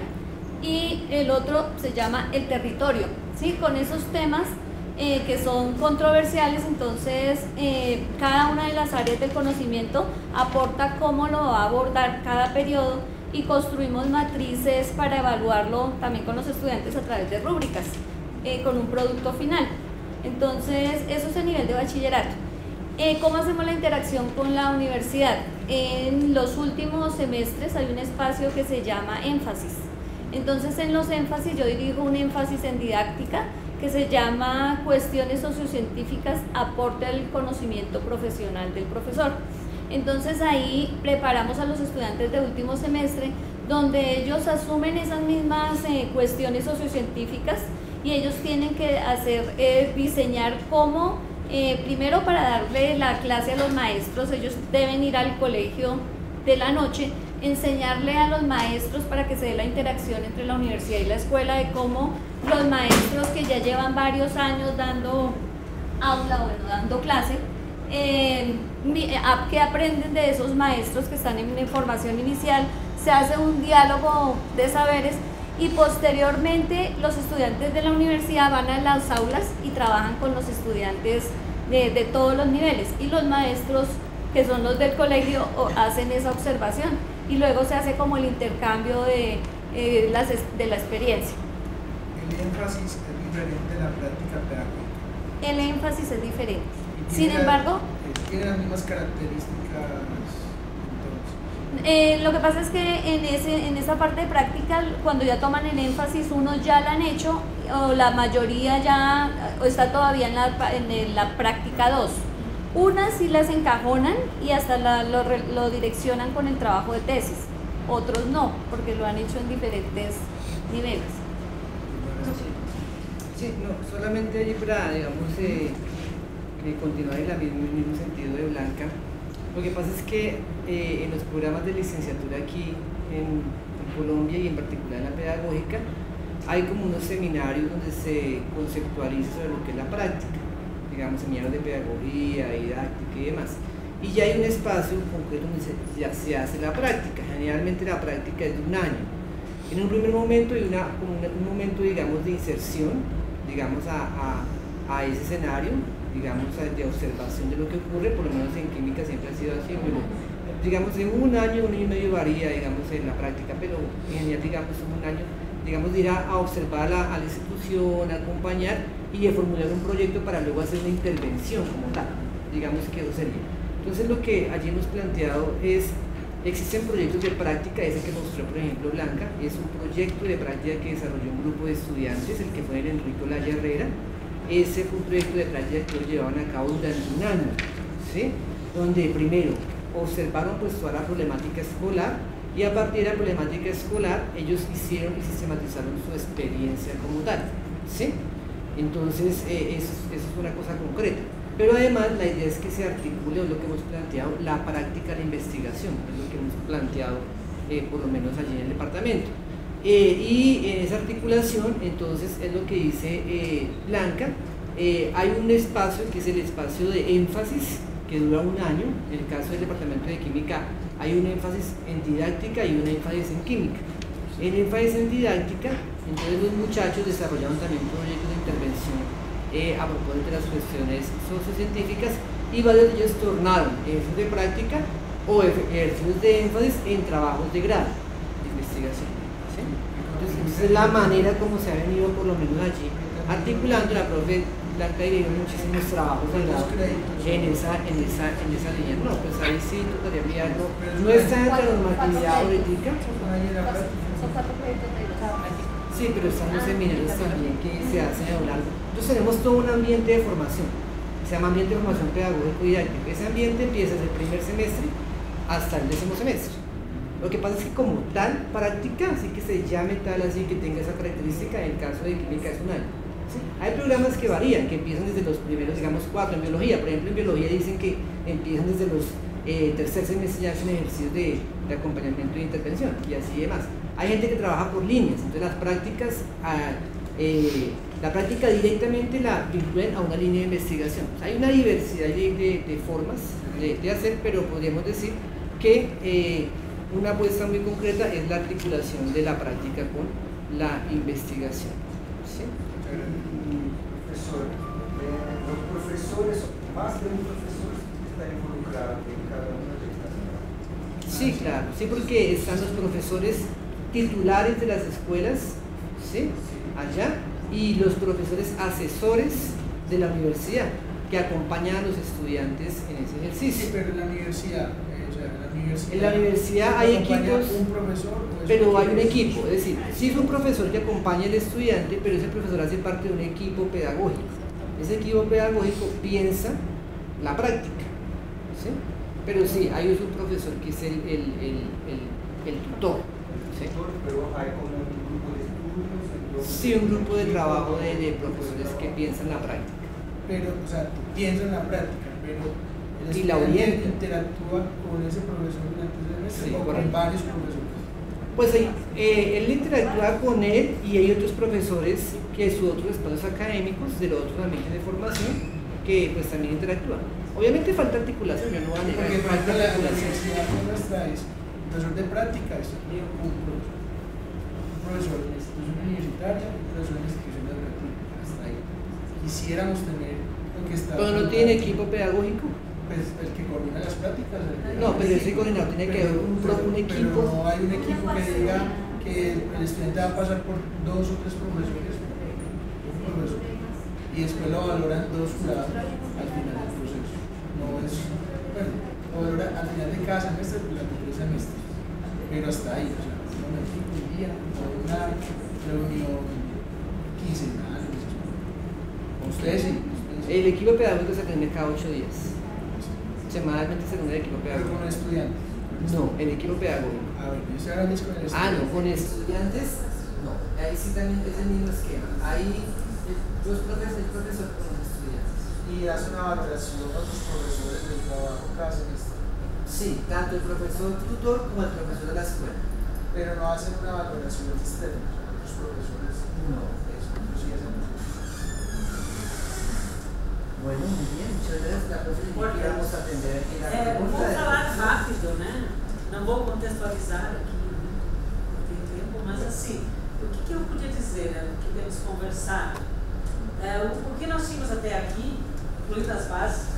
y el otro se llama el territorio, ¿sí? Con esos temas eh, que son controversiales, entonces eh, cada una de las áreas del conocimiento aporta cómo lo va a abordar cada periodo y construimos matrices para evaluarlo también con los estudiantes a través de rúbricas, eh, con un producto final. Entonces, eso es a nivel de bachillerato. Eh, ¿Cómo hacemos la interacción con la universidad? En los últimos semestres hay un espacio que se llama énfasis. Entonces, en los énfasis yo dirijo un énfasis en didáctica que se llama cuestiones sociocientíficas, aporte al conocimiento profesional del profesor. Entonces, ahí preparamos a los estudiantes de último semestre, donde ellos asumen esas mismas eh, cuestiones sociocientíficas y ellos tienen que hacer, eh, diseñar cómo, eh, primero para darle la clase a los maestros, ellos deben ir al colegio de la noche, enseñarle a los maestros para que se dé la interacción entre la universidad y la escuela, de cómo los maestros que ya llevan varios años dando aula, bueno, dando clase, eh, que aprenden de esos maestros que están en, en formación inicial, se hace un diálogo de saberes y posteriormente los estudiantes de la universidad van a las aulas y trabajan con los estudiantes de, de todos los niveles y los maestros, que son los del colegio, hacen esa observación y luego se hace como el intercambio de, eh, las, de la experiencia. El énfasis es diferente de la práctica pedagógica. El énfasis es diferente. Y Sin tiene embargo, la- tiene las mismas características entonces. Eh, lo que pasa es que en, ese, en esa parte de práctica, cuando ya toman el énfasis, unos ya la han hecho o la mayoría ya o está todavía en la, en la práctica dos. Unas sí las encajonan y hasta la, lo, lo direccionan con el trabajo de tesis, otros no, porque lo han hecho en diferentes niveles. Sí, no, solamente allí para, digamos, eh, eh, continuar en, la misma, en el mismo sentido de Blanca. Lo que pasa es que eh, en los programas de licenciatura aquí en, en Colombia y en particular en la pedagógica, hay como unos seminarios donde se conceptualiza sobre lo que es la práctica, digamos, seminarios de pedagogía, didáctica y demás. Y ya hay un espacio concreto donde se, ya se hace la práctica. Generalmente la práctica es de un año. En un primer momento hay una, un, un momento, digamos, de inserción, digamos, a, a, a ese escenario, digamos, de observación de lo que ocurre, por lo menos en química siempre ha sido así, pero, digamos, en un año, un año y medio varía, digamos, en la práctica, pero en general, digamos, un año, digamos, de ir a, a observar a la, a la institución, a acompañar y de formular un proyecto para luego hacer una intervención como tal, digamos que eso sería. Entonces lo que allí hemos planteado es, existen proyectos de práctica, ese que mostró por ejemplo Blanca, es un proyecto de práctica que desarrolló un grupo de estudiantes, el que fue el Enrico Laya Herrera. Ese fue un proyecto de práctica que lo llevaban a cabo durante un año, ¿sí? Donde primero observaron pues toda la problemática escolar y a partir de la problemática escolar ellos hicieron y sistematizaron su experiencia como tal, ¿sí? Entonces eh, eso, eso es una cosa concreta. Pero además la idea es que se articule, es lo que hemos planteado, la práctica de investigación, es lo que hemos planteado eh, por lo menos allí en el departamento. Eh, y en esa articulación, entonces, es lo que dice eh, Blanca, eh, hay un espacio que es el espacio de énfasis, que dura un año. En el caso del departamento de química hay un énfasis en didáctica y un énfasis en química. En énfasis en didáctica, entonces los muchachos desarrollaron también un proyecto de intervención eh, a propósito de las cuestiones sociocientíficas y varios de ellos tornaron ejercicios de práctica o ejercicios de énfasis en trabajos de grado, de investigación. Entonces, esa es la manera como se ha venido por lo menos allí articulando. La profe planta y hay muchísimos trabajos de grado en esa, en, esa, en esa línea. No, pues ahí sí tocaría mirarlo. No está en la normatividad política. Sí, pero están los seminarios también que se hacen a lo largo. Entonces tenemos todo un ambiente de formación, se llama ambiente de formación pedagógico y didáctico. Ese ambiente empieza desde el primer semestre hasta el décimo semestre. Lo que pasa es que como tal práctica, así que se llame tal, así que tenga esa característica, en el caso de química es un año. ¿Sí? Hay programas que varían, que empiezan desde los primeros, digamos, cuatro. En biología, por ejemplo, en biología dicen que empiezan desde los eh, tercer semestre, ya hacen ejercicios de, de acompañamiento e intervención y así demás. Hay gente que trabaja por líneas, entonces las prácticas, a, eh, la práctica directamente la vinculan a una línea de investigación. O sea, hay una diversidad de, de, de formas de, de hacer, pero podríamos decir que eh, una apuesta muy concreta es la articulación de la práctica con la investigación. ¿Sí? Profesor, eh, los profesores, más de un profesor, están involucrados en cada una de estas. Sí, claro, sí, porque están los profesores titulares de las escuelas, ¿sí? Allá, y los profesores asesores de la universidad que acompañan a los estudiantes en ese ejercicio. Sí, pero en la universidad, eh, o sea, en la universidad, en la universidad hay equipos, un profesor, o pero hay un equipo, es decir, sí es un profesor que acompaña al estudiante, pero ese profesor hace parte de un equipo pedagógico. Ese equipo pedagógico piensa la práctica, ¿sí? Pero sí, hay un profesor que es el, el, el, el, el tutor. ¿Sí? Pero hay como un grupo de estudios. Sí, un grupo de trabajo de, de profesores que piensan la práctica. Pero, o sea, piensa en la práctica, pero el Y la estudiante orienta. interactúa con ese profesor durante el semestre Sí, o con correcto. varios profesores. Pues eh, él interactúa con él y hay otros profesores que sus otros espacios académicos de los otros ambientes de formación que pues también interactúan. Obviamente falta articulación, yo no voy a negar Porque que falta falta la articulación. universidad nuestra es profesor de práctica, es un profesor, un profesor en institución universitaria, un profesor en institución educativa, hasta ahí. Quisiéramos tener lo que está. Pero no tiene equipo pedagógico. Pues el que coordina las prácticas. El, No, pero ese coordinador tiene que haber un, pro- un equipo. Pero no hay un equipo que diga que el estudiante va a pasar por dos o tres profesores, un profesor, y después lo valoran dos jurados al final del proceso. No es, bueno, lo valora al final de cada semestre durante tres semestres, pero hasta ahí, o sea, un momentico, un día, o una reunión quincenal. Ustedes sí. Ustedes sí. El equipo pedagógico se atiende cada ocho días. Semanalmente se atiende el equipo Pero pedagógico. con estudiantes. No, el equipo pedagógico. A ver, yo estoy hablando es con el estudiante. Ah, no, con estudiantes, no. Ahí sí también es el mismo esquema. Ahí los profesores, el profesor con los estudiantes. Y hace una valoración a sus profesores del trabajo cada semestre. Sí, tanto el profesor tutor como el profesor de la escuela. Pero no hacen una valoración externa, los profesores. No. Eso, no sí hacemos eso. Bueno, muy bien, muchas gracias. La próxima que vamos a atender aquí la É, pregunta. vou de- falar rápido, né? Não vou contextualizar aqui, né? Não tem tempo, mas assim, o que, que eu podia dizer, né? O que devemos conversar? É, o, o que nós tínhamos até aqui, incluindo as bases,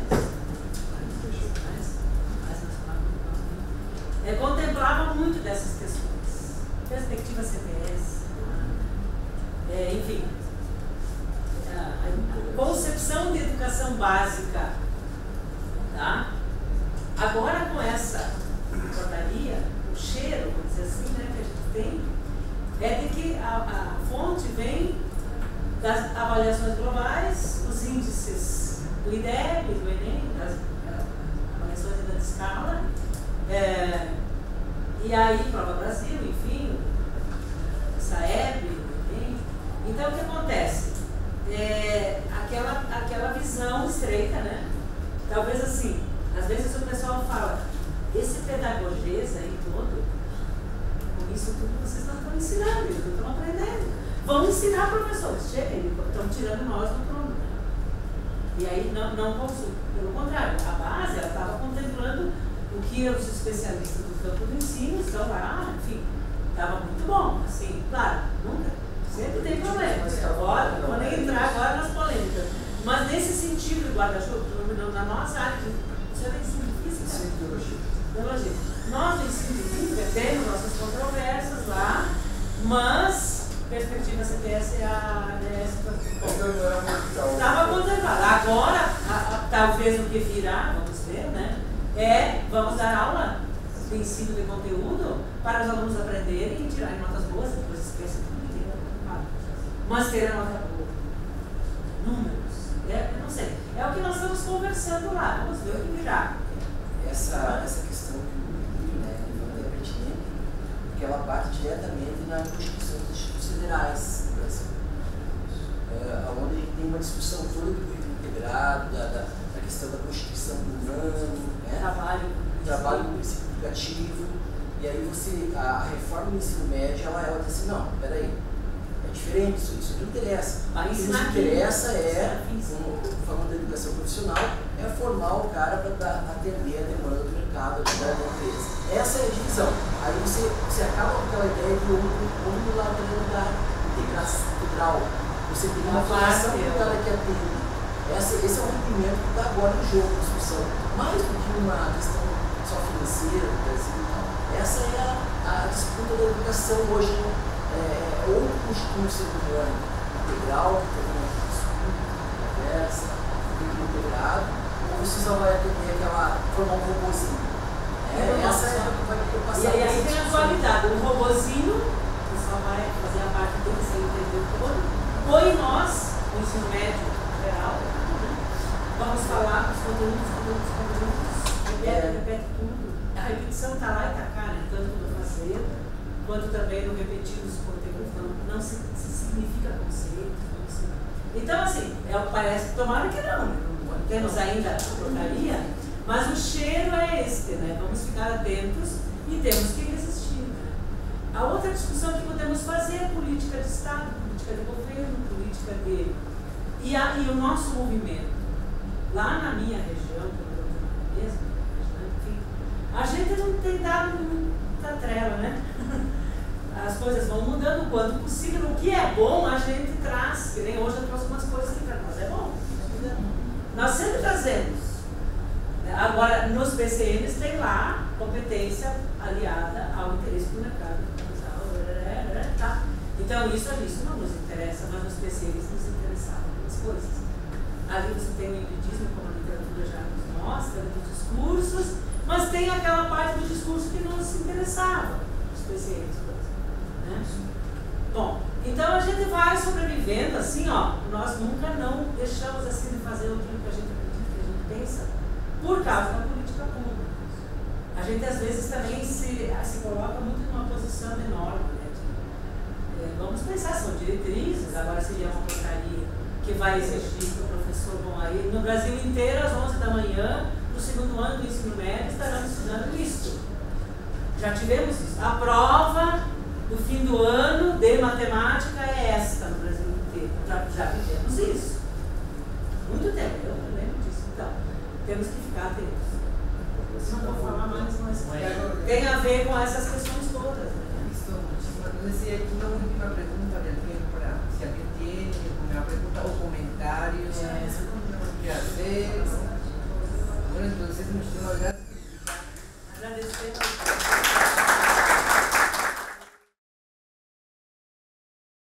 é, contemplava muito dessas questões. Perspectiva C T S, é, enfim, a, a concepção de educação básica, tá? Agora com essa portaria, o cheiro, vamos dizer assim, né, que a gente tem, é de que a, a fonte vem das avaliações globais, os índices do I D E B, do Enem, das uh, avaliações da escala, é, e aí Prova Brasil, enfim, SAEB, Enem. Então o que acontece? É, aquela, aquela visão estreita, né? Talvez assim, às vezes o pessoal fala, esse pedagogês aí todo, com isso tudo vocês não estão ensinando, eles não estão aprendendo. Vamos ensinar professores, cheguem, estão tirando nós do prumo. E aí não, não consulta. Pelo contrário, a base ela estava contemplando o que os especialistas do campo do ensino estão lá, enfim, estava muito bom, assim, claro, nunca, sempre tem problemas. Agora, não vou nem entrar agora nas polêmicas. Mas nesse sentido, guarda-chuva, na nossa área de você é ensino de física, biologia. Nós, no ensino de física, temos nossas controvérsias lá, mas perspectiva da C P S é a A N E S. Então não era muito Estava contemplado. Agora, a, a, talvez o que virá, vamos ver, né? É, vamos dar aula de ensino de conteúdo para os alunos aprenderem e tirarem notas boas, depois esqueçam tudo que tem preocupado. Mas ter a nota boa. Números. É, eu não sei. É o que nós estamos conversando lá. Vamos ver o que virá. Essa, essa questão que o Júlio, né, levanta é pertinente, porque ela bate diretamente na Constituição dos Institutos Federais do Brasil. É, onde tem uma discussão toda do currículo integrado, da, da, da questão da Constituição do humano, né? Trabalho. Trabalho com princípio aplicativo. E aí você, a, a reforma do ensino médio, ela, ela diz assim, não, peraí, é diferente, isso, isso não interessa. Vai O que nos ensinar interessa aqui. é, como, falando da educação profissional, é formar o cara para atender a demanda do mercado, da empresa. Essa é a divisão. Aí você, você acaba com aquela ideia de unilateralidade integral. Você tem uma formação que o cara que atende. Essa, esse é o rompimento que está agora em jogo, na discussão. Mais do que uma questão só financeira do Brasil e tal. Essa é a, a disputa da educação hoje. É, ou constitui um ser humano integral, que tem uma disputa, conversa, integrado, ou você só vai atender aquela, formar um robôzinho. É, essa é a que vai ter passar. E aí, aí tem a dualidade, o robôzinho, que só vai fazer a parte dele sem entender todo, ou em nós, no ensino médio geral, vamos falar dos conteúdos, conteúdos, conteúdos, repete, repete tudo. A repetição está lá e está cá, né? Tanto no fazer, quanto também no repetir os conteúdos, não, não se, se significa conceito. Se... Então, assim, é, parece, tomara que não, né? Não temos ainda a portaria, mas o cheiro é este, né? Vamos ficar atentos e temos que resistir. Né? A outra discussão que podemos fazer é política de Estado, política de governo, política de... E, a, e o nosso movimento, lá na minha região, que eu estou mesmo, enfim, a gente não tem dado muita trela, né? As coisas vão mudando o quanto possível. O que é bom a gente traz, que nem hoje eu trouxe umas coisas que para nós é bom. Nós sempre trazemos. Agora, nos P C Ns tem lá competência aliada ao interesse do mercado. Tá? Então, isso, isso não nos interessa, mas nos P C Ns nos interessavam algumas coisas. Ali você tem o hibridismo, como a literatura já nos mostra, dos discursos, mas tem aquela parte do discurso que nos interessava, os P C Ns, por exemplo. Né? Bom, então a gente vai sobrevivendo assim, ó, nós nunca não deixamos assim de fazer aquilo que a gente acredita, que a gente pensa, por causa da política pública. A gente às vezes também se, se coloca muito numa posição enorme, né? De, é, vamos pensar, são diretrizes, agora seria uma portaria que vai exigir que o professor, bom, aí no Brasil inteiro, às onze da manhã, no segundo ano do ensino médio, estarão estudando isso. Já tivemos isso. A prova do fim do ano de matemática é esta no Brasil inteiro. Já, já vivemos isso. Muito tempo, eu não lembro disso. Então, temos que ficar atentos. Não vou falar mais, mas tem a ver com essas questões todas. Né? Listo, muchísimas gracias. Y aquí una última pregunta del tiempo para si alguien tiene alguna pregunta o comentarios que hacer. Bueno, entonces muchísimas gracias.